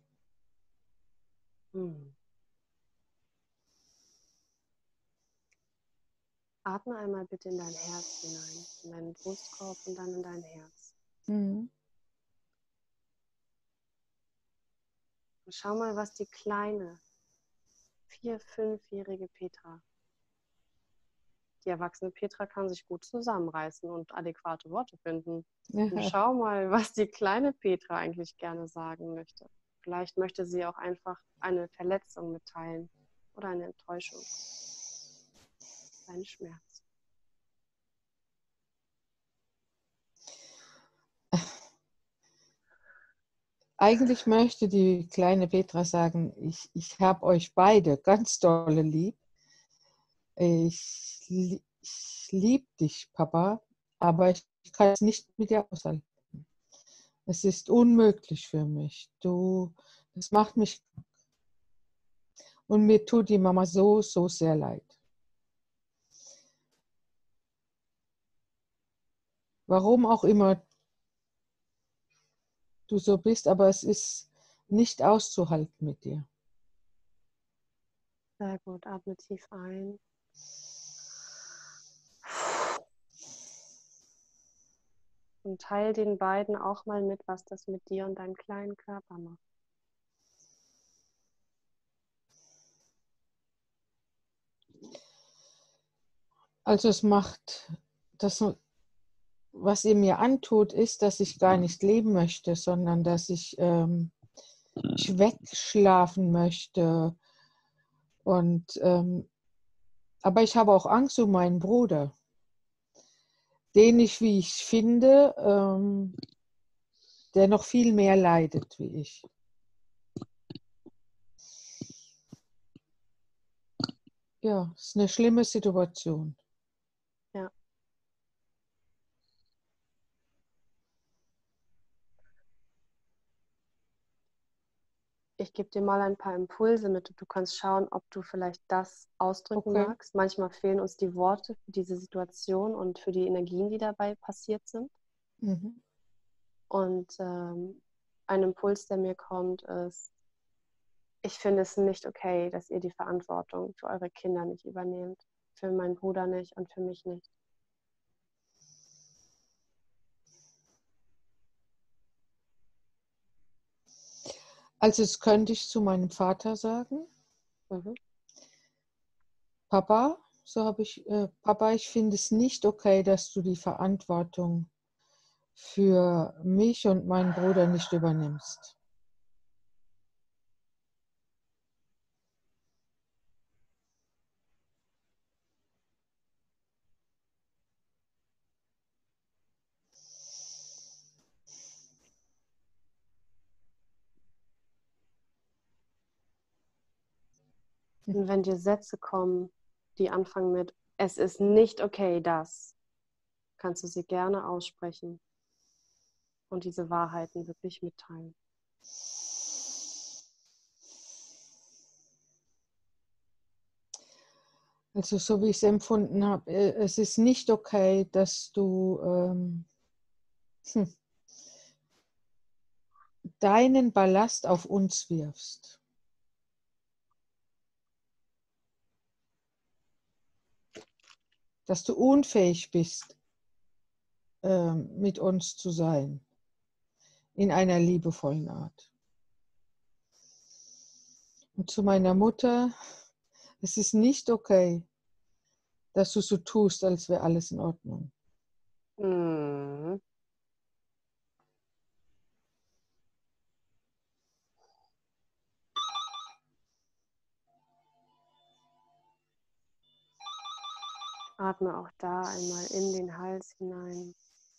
[SPEAKER 2] Atme einmal bitte in dein Herz hinein, in deinen Brustkorb und dann in dein Herz.
[SPEAKER 3] Mhm.
[SPEAKER 2] Und schau mal, was die kleine 4-, 5-jährige Petra, die erwachsene Petra kann sich gut zusammenreißen und adäquate Worte finden. Und schau mal, was die kleine Petra eigentlich gerne sagen möchte. Vielleicht möchte sie auch einfach eine Verletzung mitteilen oder eine Enttäuschung, einen Schmerz.
[SPEAKER 3] Eigentlich möchte die kleine Petra sagen, ich habe euch beide ganz dolle lieb. Ich liebe dich, Papa, aber ich kann es nicht mit dir aushalten. Es ist unmöglich für mich. Das macht mich krank. Und mir tut die Mama so sehr leid. Warum auch immer du so bist, aber es ist nicht auszuhalten mit dir.
[SPEAKER 2] Sehr gut, atme tief ein. Und teile den beiden auch mal mit, was das mit dir und deinem kleinen Körper macht.
[SPEAKER 3] Also es macht, das, was ihr mir antut, ist, dass ich gar nicht leben möchte, sondern dass ich wegschlafen möchte. Und, aber ich habe auch Angst um meinen Bruder, den ich, wie ich finde, der noch viel mehr leidet wie ich. Ja, es ist eine schlimme Situation.
[SPEAKER 2] Ja. Ich gebe dir mal ein paar Impulse mit und du kannst schauen, ob du vielleicht das ausdrücken magst. Manchmal fehlen uns die Worte für diese Situation und für die Energien, die dabei passiert sind.
[SPEAKER 3] Mhm.
[SPEAKER 2] Und ein Impuls, der mir kommt, ist, ich finde es nicht okay, dass ihr die Verantwortung für eure Kinder nicht übernehmt. Für meinen Bruder nicht und für mich nicht.
[SPEAKER 3] Also das könnte ich zu meinem Vater sagen. Papa, Papa, ich finde es nicht okay, dass du die Verantwortung für mich und meinen Bruder nicht übernimmst.
[SPEAKER 2] Und wenn dir Sätze kommen, die anfangen mit, es ist nicht okay, das, kannst du sie gerne aussprechen und diese Wahrheiten wirklich mitteilen.
[SPEAKER 3] Also so wie ich es empfunden habe, es ist nicht okay, dass du deinen Ballast auf uns wirfst. Dass du unfähig bist, mit uns zu sein, in einer liebevollen Art. Und zu meiner Mutter, es ist nicht okay, dass du so tust, als wäre alles in Ordnung.
[SPEAKER 2] Mhm. Atme auch da einmal in den Hals hinein.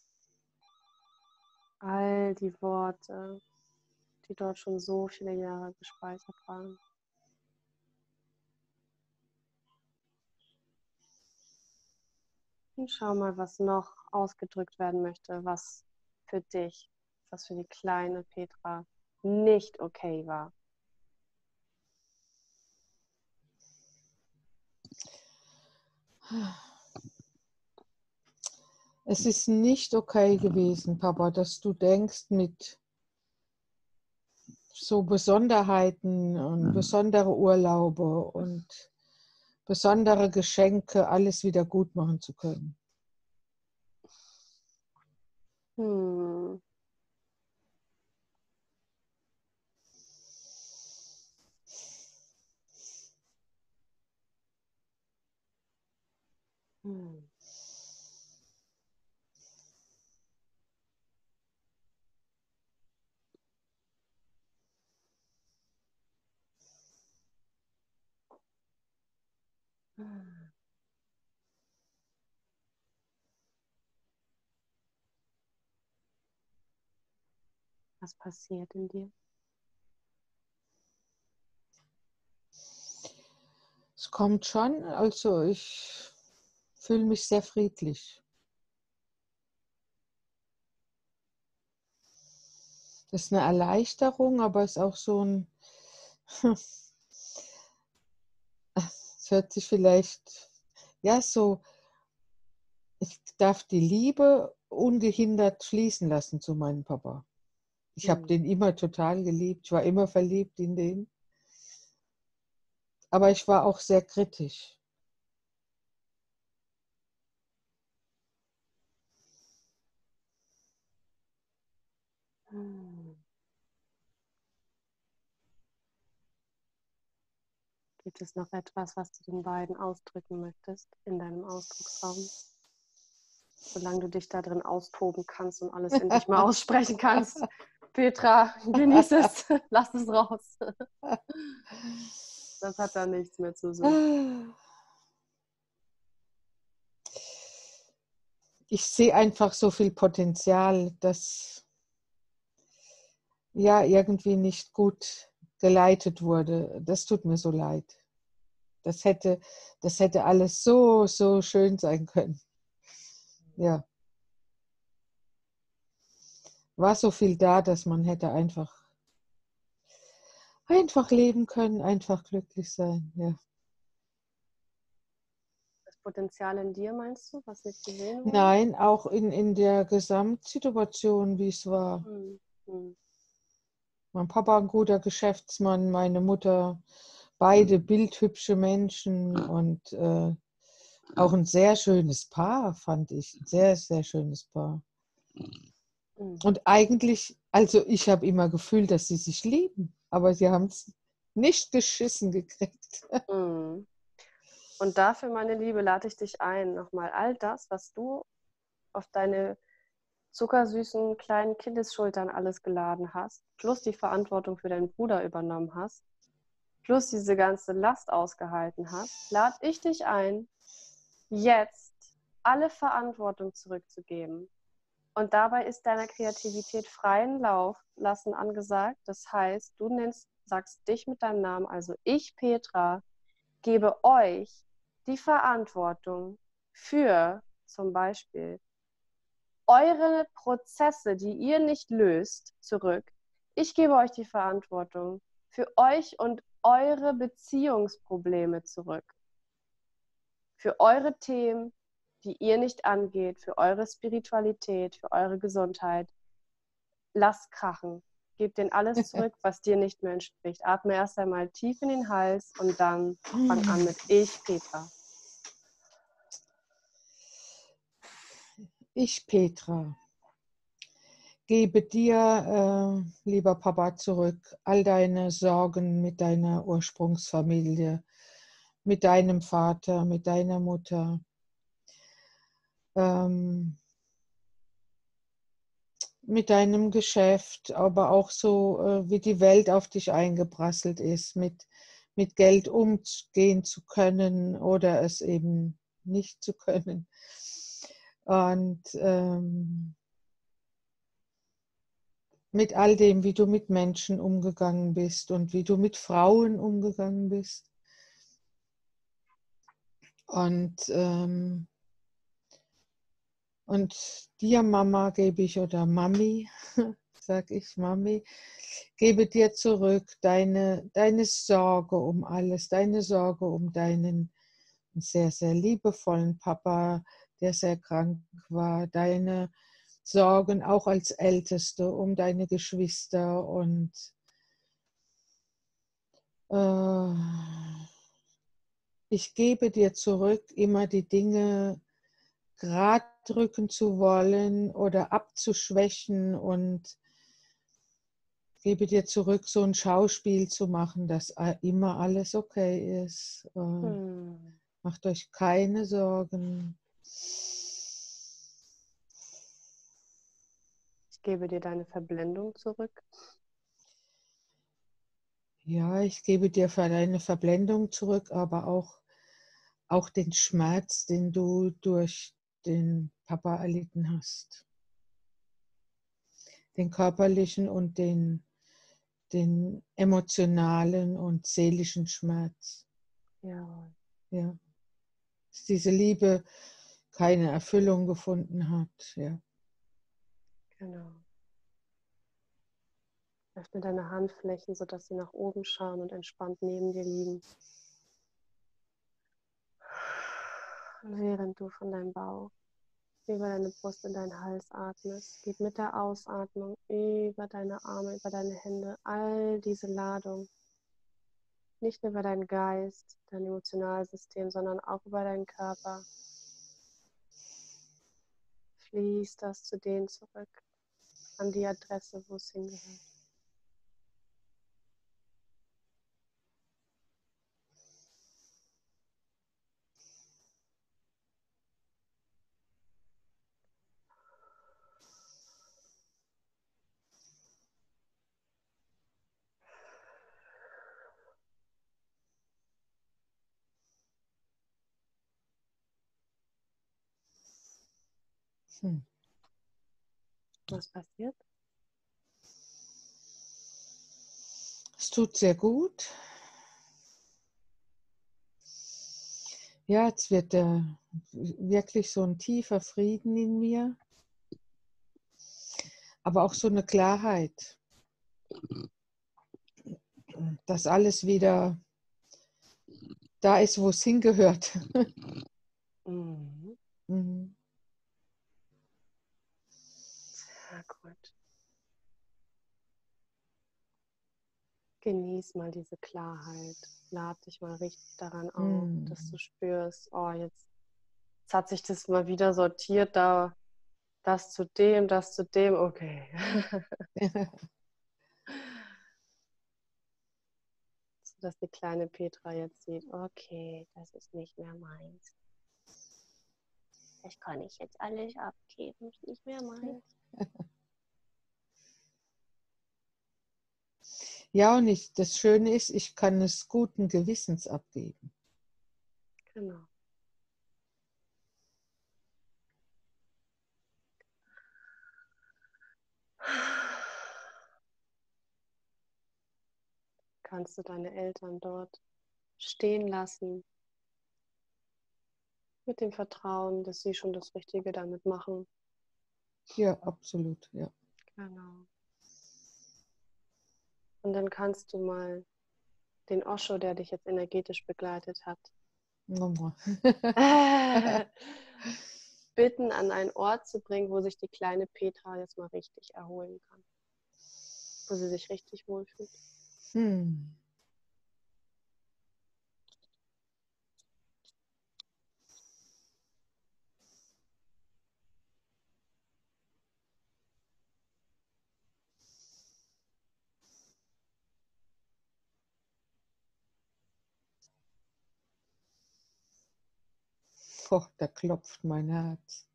[SPEAKER 2] All die Worte, die dort schon so viele Jahre gespeichert waren. Und schau mal, was noch ausgedrückt werden möchte, was für dich, was für die kleine Petra nicht okay war.
[SPEAKER 3] Es ist nicht okay gewesen, Papa, dass du denkst, mit so Besonderheiten und besondere Urlaube und besondere Geschenke alles wieder gut machen zu können.
[SPEAKER 2] Hm. Hm. Was passiert in dir?
[SPEAKER 3] Es kommt schon, also ich fühle mich sehr friedlich. Das ist eine Erleichterung, aber es ist auch so ein, es hört sich vielleicht, ja, so, ich darf die Liebe ungehindert fließen lassen zu meinem Papa. Ich habe den immer total geliebt, ich war immer verliebt in den. Aber ich war auch sehr kritisch.
[SPEAKER 2] Gibt es noch etwas, was du den beiden ausdrücken möchtest in deinem Ausdrucksraum? Solange du dich da drin austoben kannst und alles endlich mal aussprechen kannst. Petra, genieß es, lass es raus. Das hat da nichts mehr zu suchen.
[SPEAKER 3] Ich sehe einfach so viel Potenzial, das ja irgendwie nicht gut geleitet wurde. Das tut mir so leid. Das hätte alles so, so schön sein können. Ja. War so viel da, dass man hätte einfach leben können, einfach glücklich sein. Ja.
[SPEAKER 2] Das Potenzial in dir, meinst du, was nicht gesehen wurde?
[SPEAKER 3] Nein, auch in der Gesamtsituation, wie es war. Mein Papa ein guter Geschäftsmann, meine Mutter, beide bildhübsche Menschen und auch ein sehr schönes Paar, fand ich. Ein sehr, sehr schönes Paar. Und eigentlich, also ich habe immer gefühlt, dass sie sich lieben. Aber sie haben es nicht geschissen gekriegt.
[SPEAKER 2] Mhm. Und dafür, meine Liebe, lade ich dich ein, nochmal all das, was du auf deine zuckersüßen kleinen Kindesschultern alles geladen hast, plus die Verantwortung für deinen Bruder übernommen hast, plus diese ganze Last ausgehalten hast, lade ich dich ein, jetzt alle Verantwortung zurückzugeben. Und dabei ist deiner Kreativität freien Lauf lassen angesagt. Das heißt, du sagst dich mit deinem Namen, also ich, Petra, gebe euch die Verantwortung für zum Beispiel eure Prozesse, die ihr nicht löst, zurück. Ich gebe euch die Verantwortung für euch und eure Beziehungsprobleme zurück. Für eure Themen, die ihr nicht angeht, für eure Spiritualität, für eure Gesundheit. Lasst krachen. Gebt denen alles zurück, was dir nicht mehr entspricht. Atme erst einmal tief in den Hals und dann fang an mit Ich, Petra.
[SPEAKER 3] Ich, Petra, gebe dir, lieber Papa, zurück all deine Sorgen mit deiner Ursprungsfamilie, mit deinem Vater, mit deiner Mutter. Mit deinem Geschäft, aber auch so, wie die Welt auf dich eingeprasselt ist, mit Geld umgehen zu können oder es eben nicht zu können. Und mit all dem, wie du mit Menschen umgegangen bist und wie du mit Frauen umgegangen bist. Und dir, Mama, gebe ich, oder Mami, sag ich, Mami, gebe dir zurück deine Sorge um alles, deine Sorge um deinen sehr, sehr liebevollen Papa, der sehr krank war, deine Sorgen auch als Älteste um deine Geschwister und ich gebe dir zurück immer die Dinge gerade drücken zu wollen oder abzuschwächen und gebe dir zurück, so ein Schauspiel zu machen, dass immer alles okay ist. Macht euch keine Sorgen.
[SPEAKER 2] Ich gebe dir deine Verblendung zurück.
[SPEAKER 3] Ja, ich gebe dir für deine Verblendung zurück, aber auch den Schmerz, den du durch den Papa erlitten hast. Den körperlichen und den emotionalen und seelischen Schmerz.
[SPEAKER 2] Ja.
[SPEAKER 3] Ja. Dass diese Liebe keine Erfüllung gefunden hat. Ja.
[SPEAKER 2] Genau. Öffne deine Handflächen, sodass sie nach oben schauen und entspannt neben dir liegen. Und während du von deinem Bauch über deine Brust in deinen Hals atmest, geht mit der Ausatmung über deine Arme, über deine Hände all diese Ladung, nicht nur über deinen Geist, dein Emotionalsystem, sondern auch über deinen Körper. Fließt das zu denen zurück, an die Adresse, wo es hingehört. Was passiert?
[SPEAKER 3] Es tut sehr gut. Ja, jetzt wird wirklich so ein tiefer Frieden in mir, aber auch so eine Klarheit, dass alles wieder da ist, wo es hingehört.
[SPEAKER 2] Mhm.
[SPEAKER 3] Mhm.
[SPEAKER 2] Sehr gut. Genieß mal diese Klarheit. Lad dich mal richtig daran auf, dass du spürst, oh, jetzt hat sich das mal wieder sortiert, da das zu dem, okay. Dass die kleine Petra jetzt sieht, okay, das ist nicht mehr meins. Das kann ich jetzt alles abgeben, ist nicht mehr meins.
[SPEAKER 3] Ja, und das Schöne ist, ich kann es guten Gewissens abgeben.
[SPEAKER 2] Genau. Kannst du deine Eltern dort stehen lassen, mit dem Vertrauen, dass sie schon das Richtige damit machen.
[SPEAKER 3] Ja, absolut, ja.
[SPEAKER 2] Genau. Und dann kannst du mal den Osho, der dich jetzt energetisch begleitet hat, bitten, an einen Ort zu bringen, wo sich die kleine Petra jetzt mal richtig erholen kann. Wo sie sich richtig wohlfühlt.
[SPEAKER 3] Boah, da klopft mein Herz.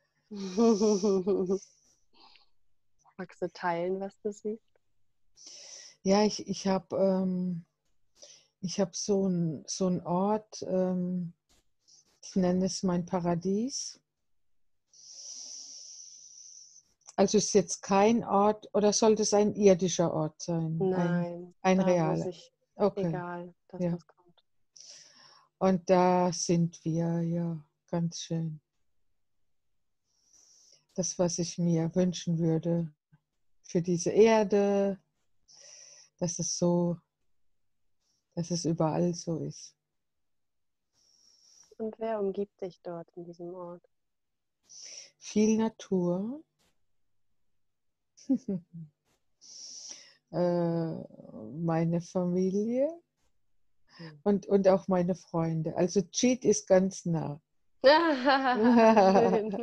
[SPEAKER 2] Magst du teilen, was du siehst?
[SPEAKER 3] Ja, ich habe so einen Ort, ich nenne es mein Paradies. Also ist jetzt kein Ort, oder sollte es ein irdischer Ort sein?
[SPEAKER 2] Nein,
[SPEAKER 3] ein
[SPEAKER 2] da
[SPEAKER 3] realer.
[SPEAKER 2] wo sich,
[SPEAKER 3] Okay.
[SPEAKER 2] egal, das
[SPEAKER 3] Ja.
[SPEAKER 2] was kommt.
[SPEAKER 3] Und da sind wir, ja, ganz schön. Das, was ich mir wünschen würde für diese Erde, dass es überall so ist.
[SPEAKER 2] Und wer umgibt dich dort in diesem Ort?
[SPEAKER 3] Viel Natur. Meine Familie und auch meine Freunde. Also Cheat ist ganz nah.
[SPEAKER 2] Schön.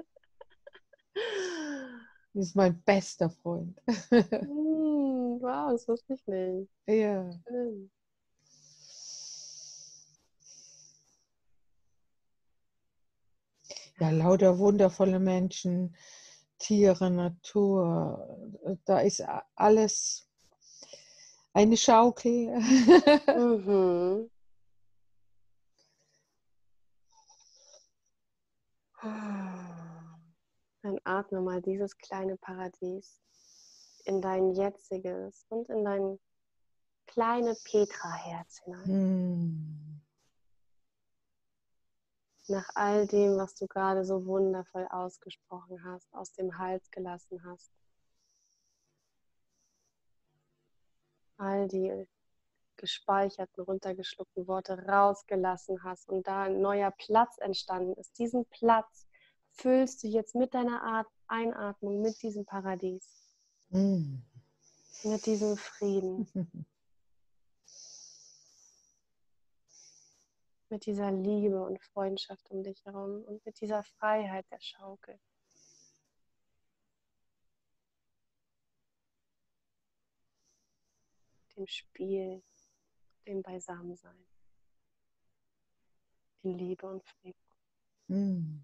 [SPEAKER 3] Ist mein bester Freund.
[SPEAKER 2] Wow, das wusste ich nicht.
[SPEAKER 3] Ja.
[SPEAKER 2] Schön.
[SPEAKER 3] Ja, lauter wundervolle Menschen, Tiere, Natur. Da ist alles eine Schaukel.
[SPEAKER 2] Mhm. Dann atme mal dieses kleine Paradies in dein jetziges und in dein kleine Petra-Herz hinein. Nach all dem, was du gerade so wundervoll ausgesprochen hast, aus dem Hals gelassen hast. All die gespeicherten, runtergeschluckten Worte rausgelassen hast und da ein neuer Platz entstanden ist. Diesen Platz füllst du jetzt mit deiner Einatmung, mit diesem Paradies, mit diesem Frieden, mit dieser Liebe und Freundschaft um dich herum und mit dieser Freiheit der Schaukel. Dem Spiel, dem Beisammensein, in Liebe und Frieden.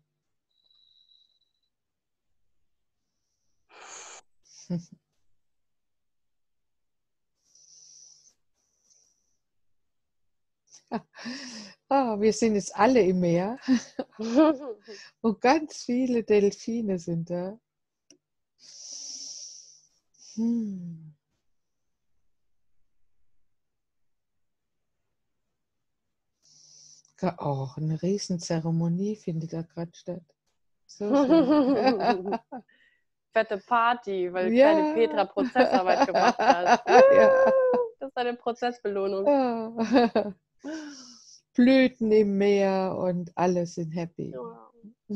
[SPEAKER 3] Wir sind jetzt alle im Meer und ganz viele Delfine sind da. Auch eine Riesenzeremonie findet da gerade statt. So schön.
[SPEAKER 2] Fette Party, weil
[SPEAKER 3] Ja.
[SPEAKER 2] kleine Petra Prozessarbeit gemacht hat.
[SPEAKER 3] Ja.
[SPEAKER 2] Das ist eine Prozessbelohnung.
[SPEAKER 3] Ja. Blüten im Meer und alle sind happy.
[SPEAKER 2] Wow.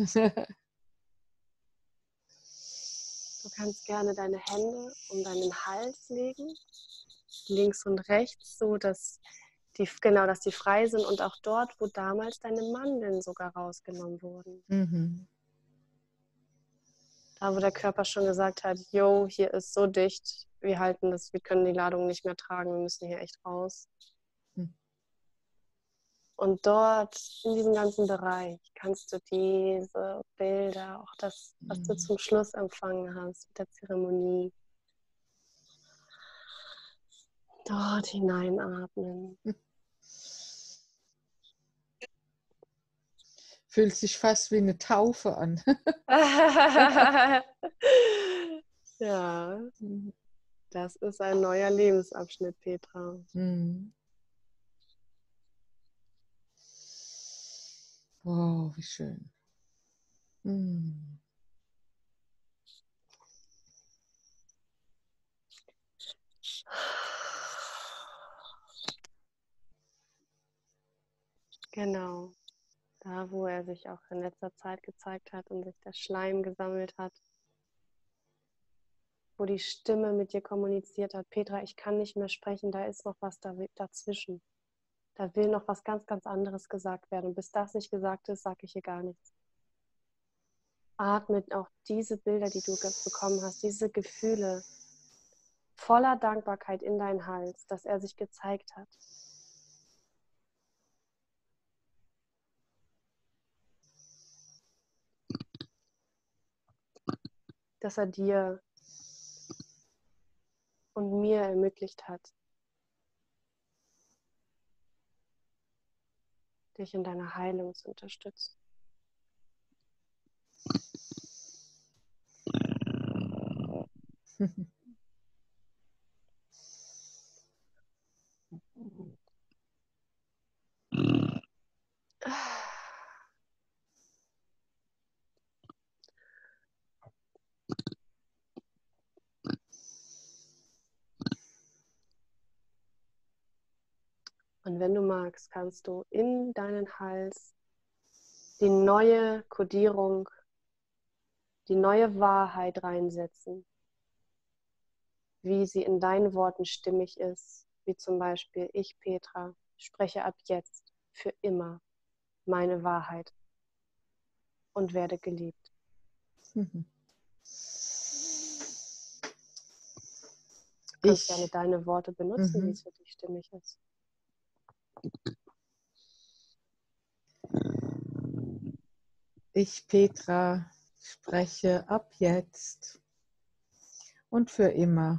[SPEAKER 2] Du kannst gerne deine Hände um deinen Hals legen, links und rechts, so dass die frei sind und auch dort, wo damals deine Mandeln sogar rausgenommen wurden. Da, wo der Körper schon gesagt hat, yo, hier ist so dicht, wir können die Ladung nicht mehr tragen, wir müssen hier echt raus. Und dort, in diesem ganzen Bereich, kannst du diese Bilder, auch das, was du zum Schluss empfangen hast mit der Zeremonie, dort hineinatmen.
[SPEAKER 3] Fühlt sich fast wie eine Taufe an.
[SPEAKER 2] Ja, das ist ein neuer Lebensabschnitt, Petra.
[SPEAKER 3] Wow, wie schön.
[SPEAKER 2] Genau, da wo er sich auch in letzter Zeit gezeigt hat und sich der Schleim gesammelt hat, wo die Stimme mit dir kommuniziert hat, Petra, ich kann nicht mehr sprechen, da ist noch was dazwischen. Da will noch was ganz, ganz anderes gesagt werden. Und bis das nicht gesagt ist, sage ich hier gar nichts. Atme auch diese Bilder, die du bekommen hast, diese Gefühle voller Dankbarkeit in deinen Hals, dass er sich gezeigt hat. Dass er dir und mir ermöglicht hat, dich in deiner Heilung zu unterstützen. Und wenn du magst, kannst du in deinen Hals die neue Kodierung, die neue Wahrheit reinsetzen, wie sie in deinen Worten stimmig ist, wie zum Beispiel, ich, Petra, spreche ab jetzt für immer meine Wahrheit und werde geliebt. Du kannst gerne deine Worte benutzen, wie es für dich stimmig ist.
[SPEAKER 3] Ich, Petra, spreche ab jetzt und für immer.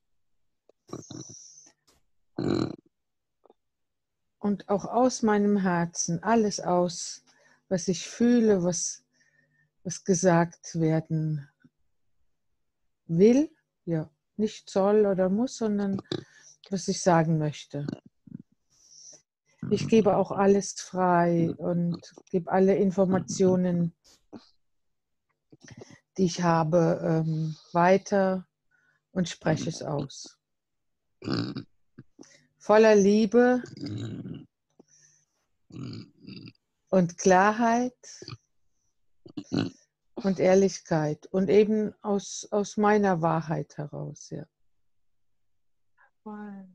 [SPEAKER 3] Und auch aus meinem Herzen, alles aus, was ich fühle, was gesagt werden will, ja, nicht soll oder muss, sondern was ich sagen möchte. Ich gebe auch alles frei und gebe alle Informationen, die ich habe, weiter und spreche es aus. Voller Liebe und Klarheit und Ehrlichkeit und eben aus meiner Wahrheit heraus. Ja.
[SPEAKER 2] Wow.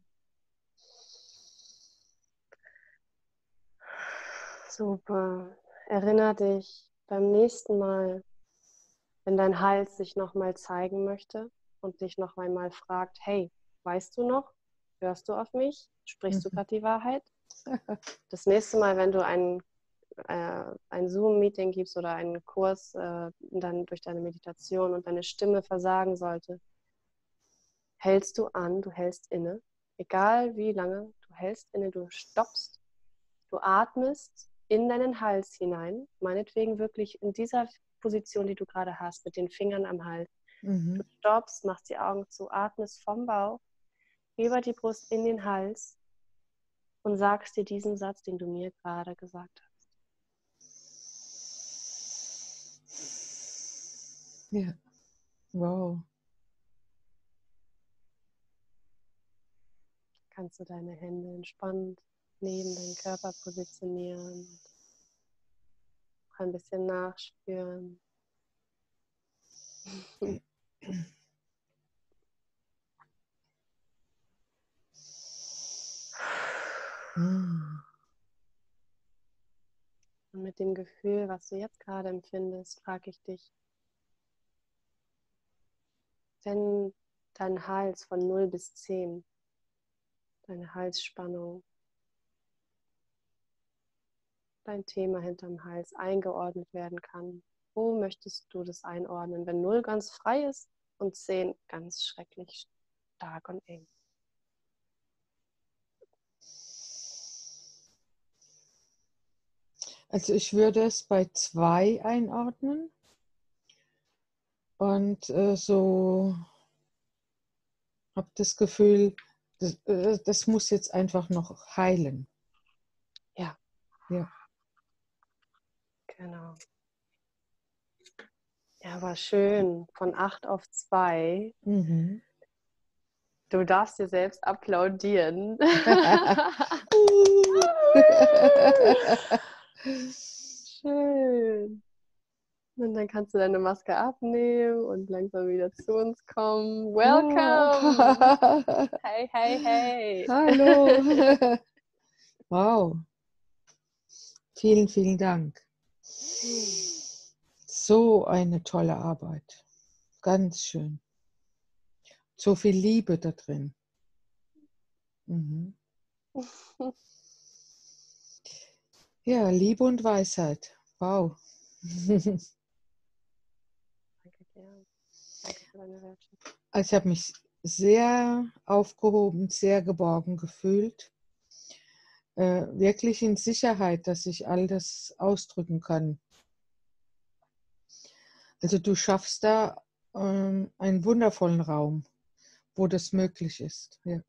[SPEAKER 2] Super. Erinnere dich beim nächsten Mal, wenn dein Hals sich nochmal zeigen möchte und dich noch einmal fragt, hey, weißt du noch? Hörst du auf mich? Sprichst du gerade die Wahrheit? Das nächste Mal, wenn du ein Zoom-Meeting gibst oder einen Kurs dann durch deine Meditation und deine Stimme versagen sollte, hältst du an, du hältst inne, egal wie lange, du hältst inne, du stoppst, du atmest in deinen Hals hinein, meinetwegen wirklich in dieser Position, die du gerade hast, mit den Fingern am Hals. Du stoppst, machst die Augen zu, atmest vom Bauch über die Brust in den Hals und sagst dir diesen Satz, den du mir gerade gesagt hast.
[SPEAKER 3] Ja, wow.
[SPEAKER 2] Kannst du deine Hände entspannt neben deinen Körper positionieren und auch ein bisschen nachspüren. Und mit dem Gefühl, was du jetzt gerade empfindest, frage ich dich, wenn dein Hals von 0 bis 10, deine Halsspannung dein Thema hinterm Hals eingeordnet werden kann. Wo möchtest du das einordnen, wenn 0 ganz frei ist und 10 ganz schrecklich stark und eng?
[SPEAKER 3] Also ich würde es bei 2 einordnen und so habe das Gefühl, das muss jetzt einfach noch heilen.
[SPEAKER 2] Ja.
[SPEAKER 3] Ja.
[SPEAKER 2] Genau. Ja, war schön. Von 8 auf 2.
[SPEAKER 3] Mhm.
[SPEAKER 2] Du darfst dir selbst applaudieren. Schön. Und dann kannst du deine Maske abnehmen und langsam wieder zu uns kommen. Welcome! Hey, hey, hey!
[SPEAKER 3] Hallo! Wow! Vielen, vielen Dank. So eine tolle Arbeit. Ganz schön. So viel Liebe da drin. Mhm. Ja, Liebe und Weisheit. Wow.
[SPEAKER 2] Danke dir. Danke für deine Wertschätzung.
[SPEAKER 3] Also ich habe mich sehr aufgehoben, sehr geborgen gefühlt. Wirklich in Sicherheit, dass ich all das ausdrücken kann. Also du schaffst da einen wundervollen Raum, wo das möglich ist. Ja.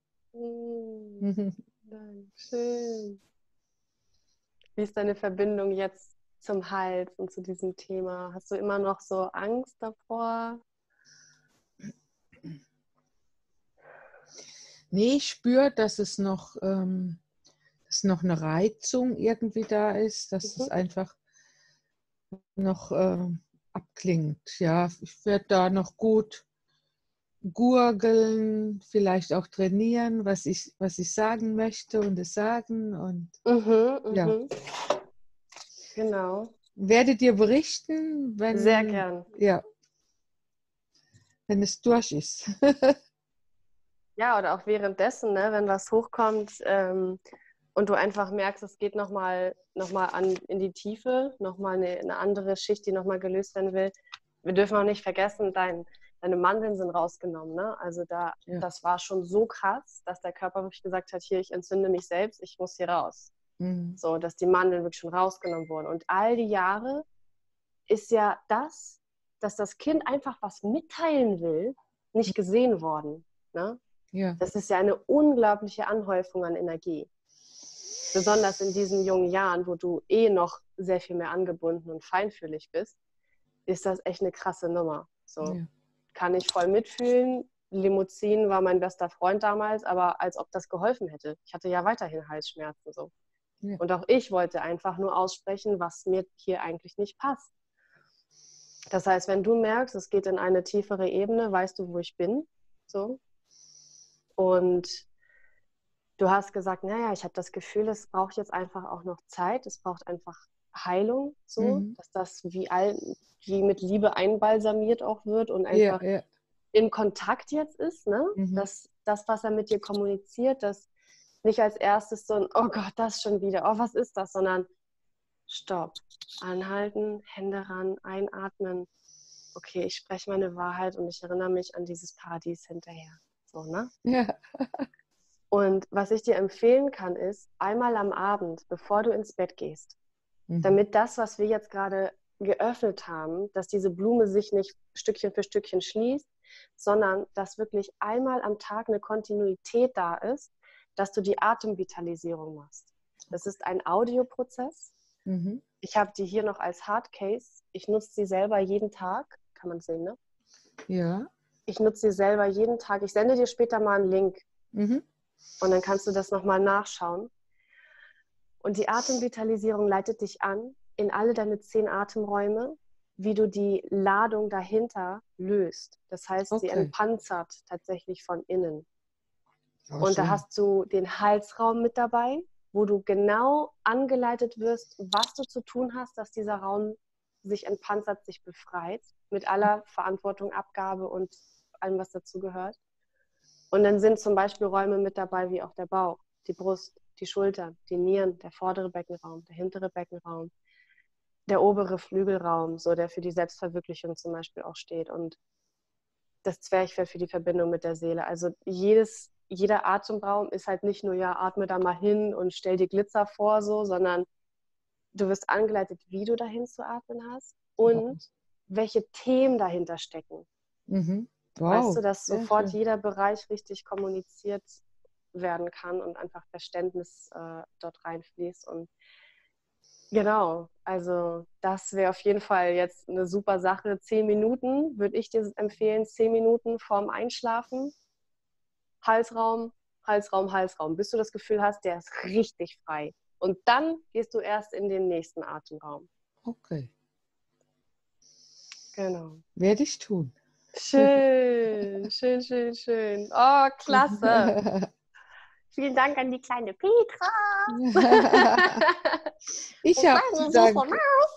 [SPEAKER 2] Schön. Wie ist deine Verbindung jetzt zum Hals und zu diesem Thema? Hast du immer noch so Angst davor?
[SPEAKER 3] Nee, ich spüre, dass es noch, dass noch eine Reizung irgendwie da ist, dass es einfach noch abklingt. Ja, ich werde da noch gut gurgeln, vielleicht auch trainieren, was ich sagen möchte und es sagen. Und ja,
[SPEAKER 2] Genau.
[SPEAKER 3] werde dir berichten,
[SPEAKER 2] Sehr gern.
[SPEAKER 3] wenn es durch ist.
[SPEAKER 2] Ja, oder auch währenddessen, ne, wenn was hochkommt und du einfach merkst, es geht nochmal in die Tiefe, nochmal eine andere Schicht, die nochmal gelöst werden will. Wir dürfen auch nicht vergessen, deine Mandeln sind rausgenommen. Ne? Also das war schon so krass, dass der Körper wirklich gesagt hat, hier, ich entzünde mich selbst, ich muss hier raus. So, dass die Mandeln wirklich schon rausgenommen wurden. Und all die Jahre ist ja das, dass das Kind einfach was mitteilen will, nicht gesehen worden. Ne?
[SPEAKER 3] Ja.
[SPEAKER 2] Das ist ja eine unglaubliche Anhäufung an Energie. Besonders in diesen jungen Jahren, wo du noch sehr viel mehr angebunden und feinfühlig bist, ist das echt eine krasse Nummer. So, kann ich voll mitfühlen. Limousin war mein bester Freund damals, aber als ob das geholfen hätte. Ich hatte ja weiterhin Halsschmerzen. So. Ja. Und auch ich wollte einfach nur aussprechen, was mir hier eigentlich nicht passt. Das heißt, wenn du merkst, es geht in eine tiefere Ebene, weißt du, wo ich bin. So. Und du hast gesagt, naja, ich habe das Gefühl, es braucht jetzt einfach auch noch Zeit, es braucht einfach Heilung, so, dass das wie mit Liebe einbalsamiert auch wird und einfach in Kontakt jetzt ist, ne? Dass das, was er mit dir kommuniziert, dass nicht als erstes so ein, oh Gott, das schon wieder, oh, was ist das, sondern Stopp, anhalten, Hände ran, einatmen, okay, ich spreche meine Wahrheit und ich erinnere mich an dieses Paradies hinterher, so, ne?
[SPEAKER 3] Ja.
[SPEAKER 2] Und was ich dir empfehlen kann, ist, einmal am Abend, bevor du ins Bett gehst, damit das, was wir jetzt gerade geöffnet haben, dass diese Blume sich nicht Stückchen für Stückchen schließt, sondern dass wirklich einmal am Tag eine Kontinuität da ist, dass du die Atemvitalisierung machst. Das ist ein Audioprozess. Ich habe die hier noch als Hardcase. Ich nutze sie selber jeden Tag. Kann man sehen, ne?
[SPEAKER 3] Ja.
[SPEAKER 2] Ich nutze sie selber jeden Tag. Ich sende dir später mal einen Link. Und dann kannst du das nochmal nachschauen. Und die Atemvitalisierung leitet dich an in alle deine 10 Atemräume, wie du die Ladung dahinter löst. Das heißt, sie entpanzert tatsächlich von innen. Und da hast du den Halsraum mit dabei, wo du genau angeleitet wirst, was du zu tun hast, dass dieser Raum sich entpanzert, sich befreit, mit aller Verantwortung, Abgabe und allem, was dazu gehört. Und dann sind zum Beispiel Räume mit dabei, wie auch der Bauch, die Brust, die Schultern, die Nieren, der vordere Beckenraum, der hintere Beckenraum, der obere Flügelraum, so der für die Selbstverwirklichung zum Beispiel auch steht, und das Zwerchfell für die Verbindung mit der Seele. Also jeder Atemraum ist halt nicht nur, ja, atme da mal hin und stell dir Glitzer vor, so, sondern du wirst angeleitet, wie du dahin zu atmen hast und welche Themen dahinter stecken.
[SPEAKER 3] Mhm. Wow.
[SPEAKER 2] Weißt du, dass
[SPEAKER 3] Sehr
[SPEAKER 2] sofort
[SPEAKER 3] schön.
[SPEAKER 2] jeder Bereich richtig kommuniziert werden kann und einfach Verständnis dort reinfließt. Und genau, also das wäre auf jeden Fall jetzt eine super Sache. 10 Minuten würde ich dir empfehlen, 10 Minuten vorm Einschlafen. Halsraum, Halsraum, Halsraum, bis du das Gefühl hast, der ist richtig frei. Und dann gehst du erst in den nächsten Atemraum.
[SPEAKER 3] Okay.
[SPEAKER 2] Genau.
[SPEAKER 3] Werde ich tun.
[SPEAKER 2] Schön, schön, schön, schön. Oh, klasse. Vielen Dank an die kleine Petra.
[SPEAKER 3] Ich habe zu danken.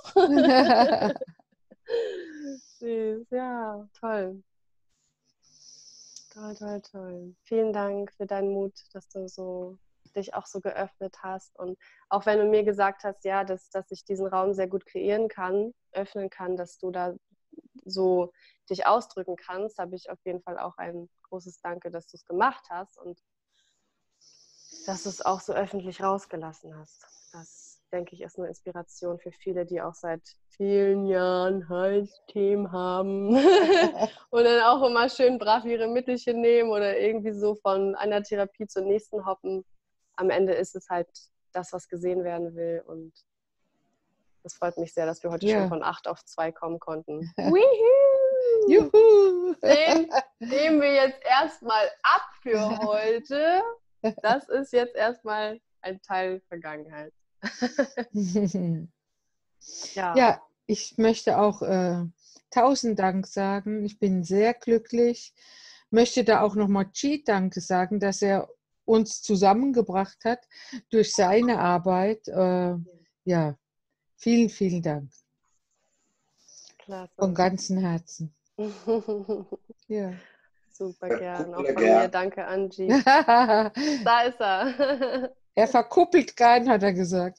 [SPEAKER 2] Süß, ja, toll. Toll, toll, toll. Vielen Dank für deinen Mut, dass du dich auch so geöffnet hast. Und auch wenn du mir gesagt hast, ja, dass ich diesen Raum sehr gut kreieren kann, öffnen kann, dass du da so dich ausdrücken kannst, habe ich auf jeden Fall auch ein großes Danke, dass du es gemacht hast und dass du es auch so öffentlich rausgelassen hast. Das, denke ich, ist eine Inspiration für viele, die auch seit vielen Jahren Halsthemen haben und dann auch immer schön brav ihre Mittelchen nehmen oder irgendwie so von einer Therapie zur nächsten hoppen. Am Ende ist es halt das, was gesehen werden will, und das freut mich sehr, dass wir heute schon von 8 auf 2 kommen konnten.
[SPEAKER 3] Juhu!
[SPEAKER 2] Den nehmen wir jetzt erstmal ab für heute. Das ist jetzt erstmal ein Teil Vergangenheit.
[SPEAKER 3] Ja, ich möchte auch 1000 Dank sagen. Ich bin sehr glücklich. Möchte da auch nochmal Chi Danke sagen, dass er uns zusammengebracht hat durch seine Arbeit. Ja, vielen, vielen Dank.
[SPEAKER 2] Klasse.
[SPEAKER 3] Von ganzem Herzen. Ja.
[SPEAKER 2] Super gern. Auch von mir. Danke, Angie. Da ist er.
[SPEAKER 3] Er verkuppelt gern, hat er gesagt.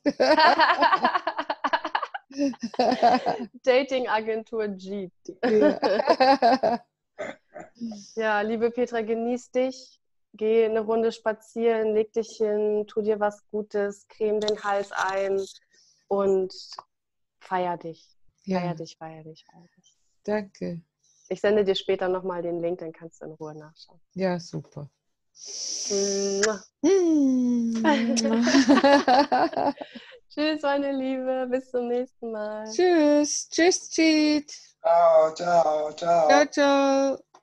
[SPEAKER 2] Dating-Agentur Jeep.
[SPEAKER 3] Ja.
[SPEAKER 2] Ja, liebe Petra, genieß dich. Geh eine Runde spazieren, leg dich hin, tu dir was Gutes, creme den Hals ein und feier dich.
[SPEAKER 3] Ja.
[SPEAKER 2] Feier dich, feier dich, feier dich.
[SPEAKER 3] Danke.
[SPEAKER 2] Ich sende dir später nochmal den Link, dann kannst du in Ruhe nachschauen.
[SPEAKER 3] Ja, super.
[SPEAKER 2] Tschüss, meine Liebe. Bis zum nächsten Mal.
[SPEAKER 3] Tschüss. Tschüss, Cheat.
[SPEAKER 1] Ciao, ciao, ciao.
[SPEAKER 3] Ciao, ciao.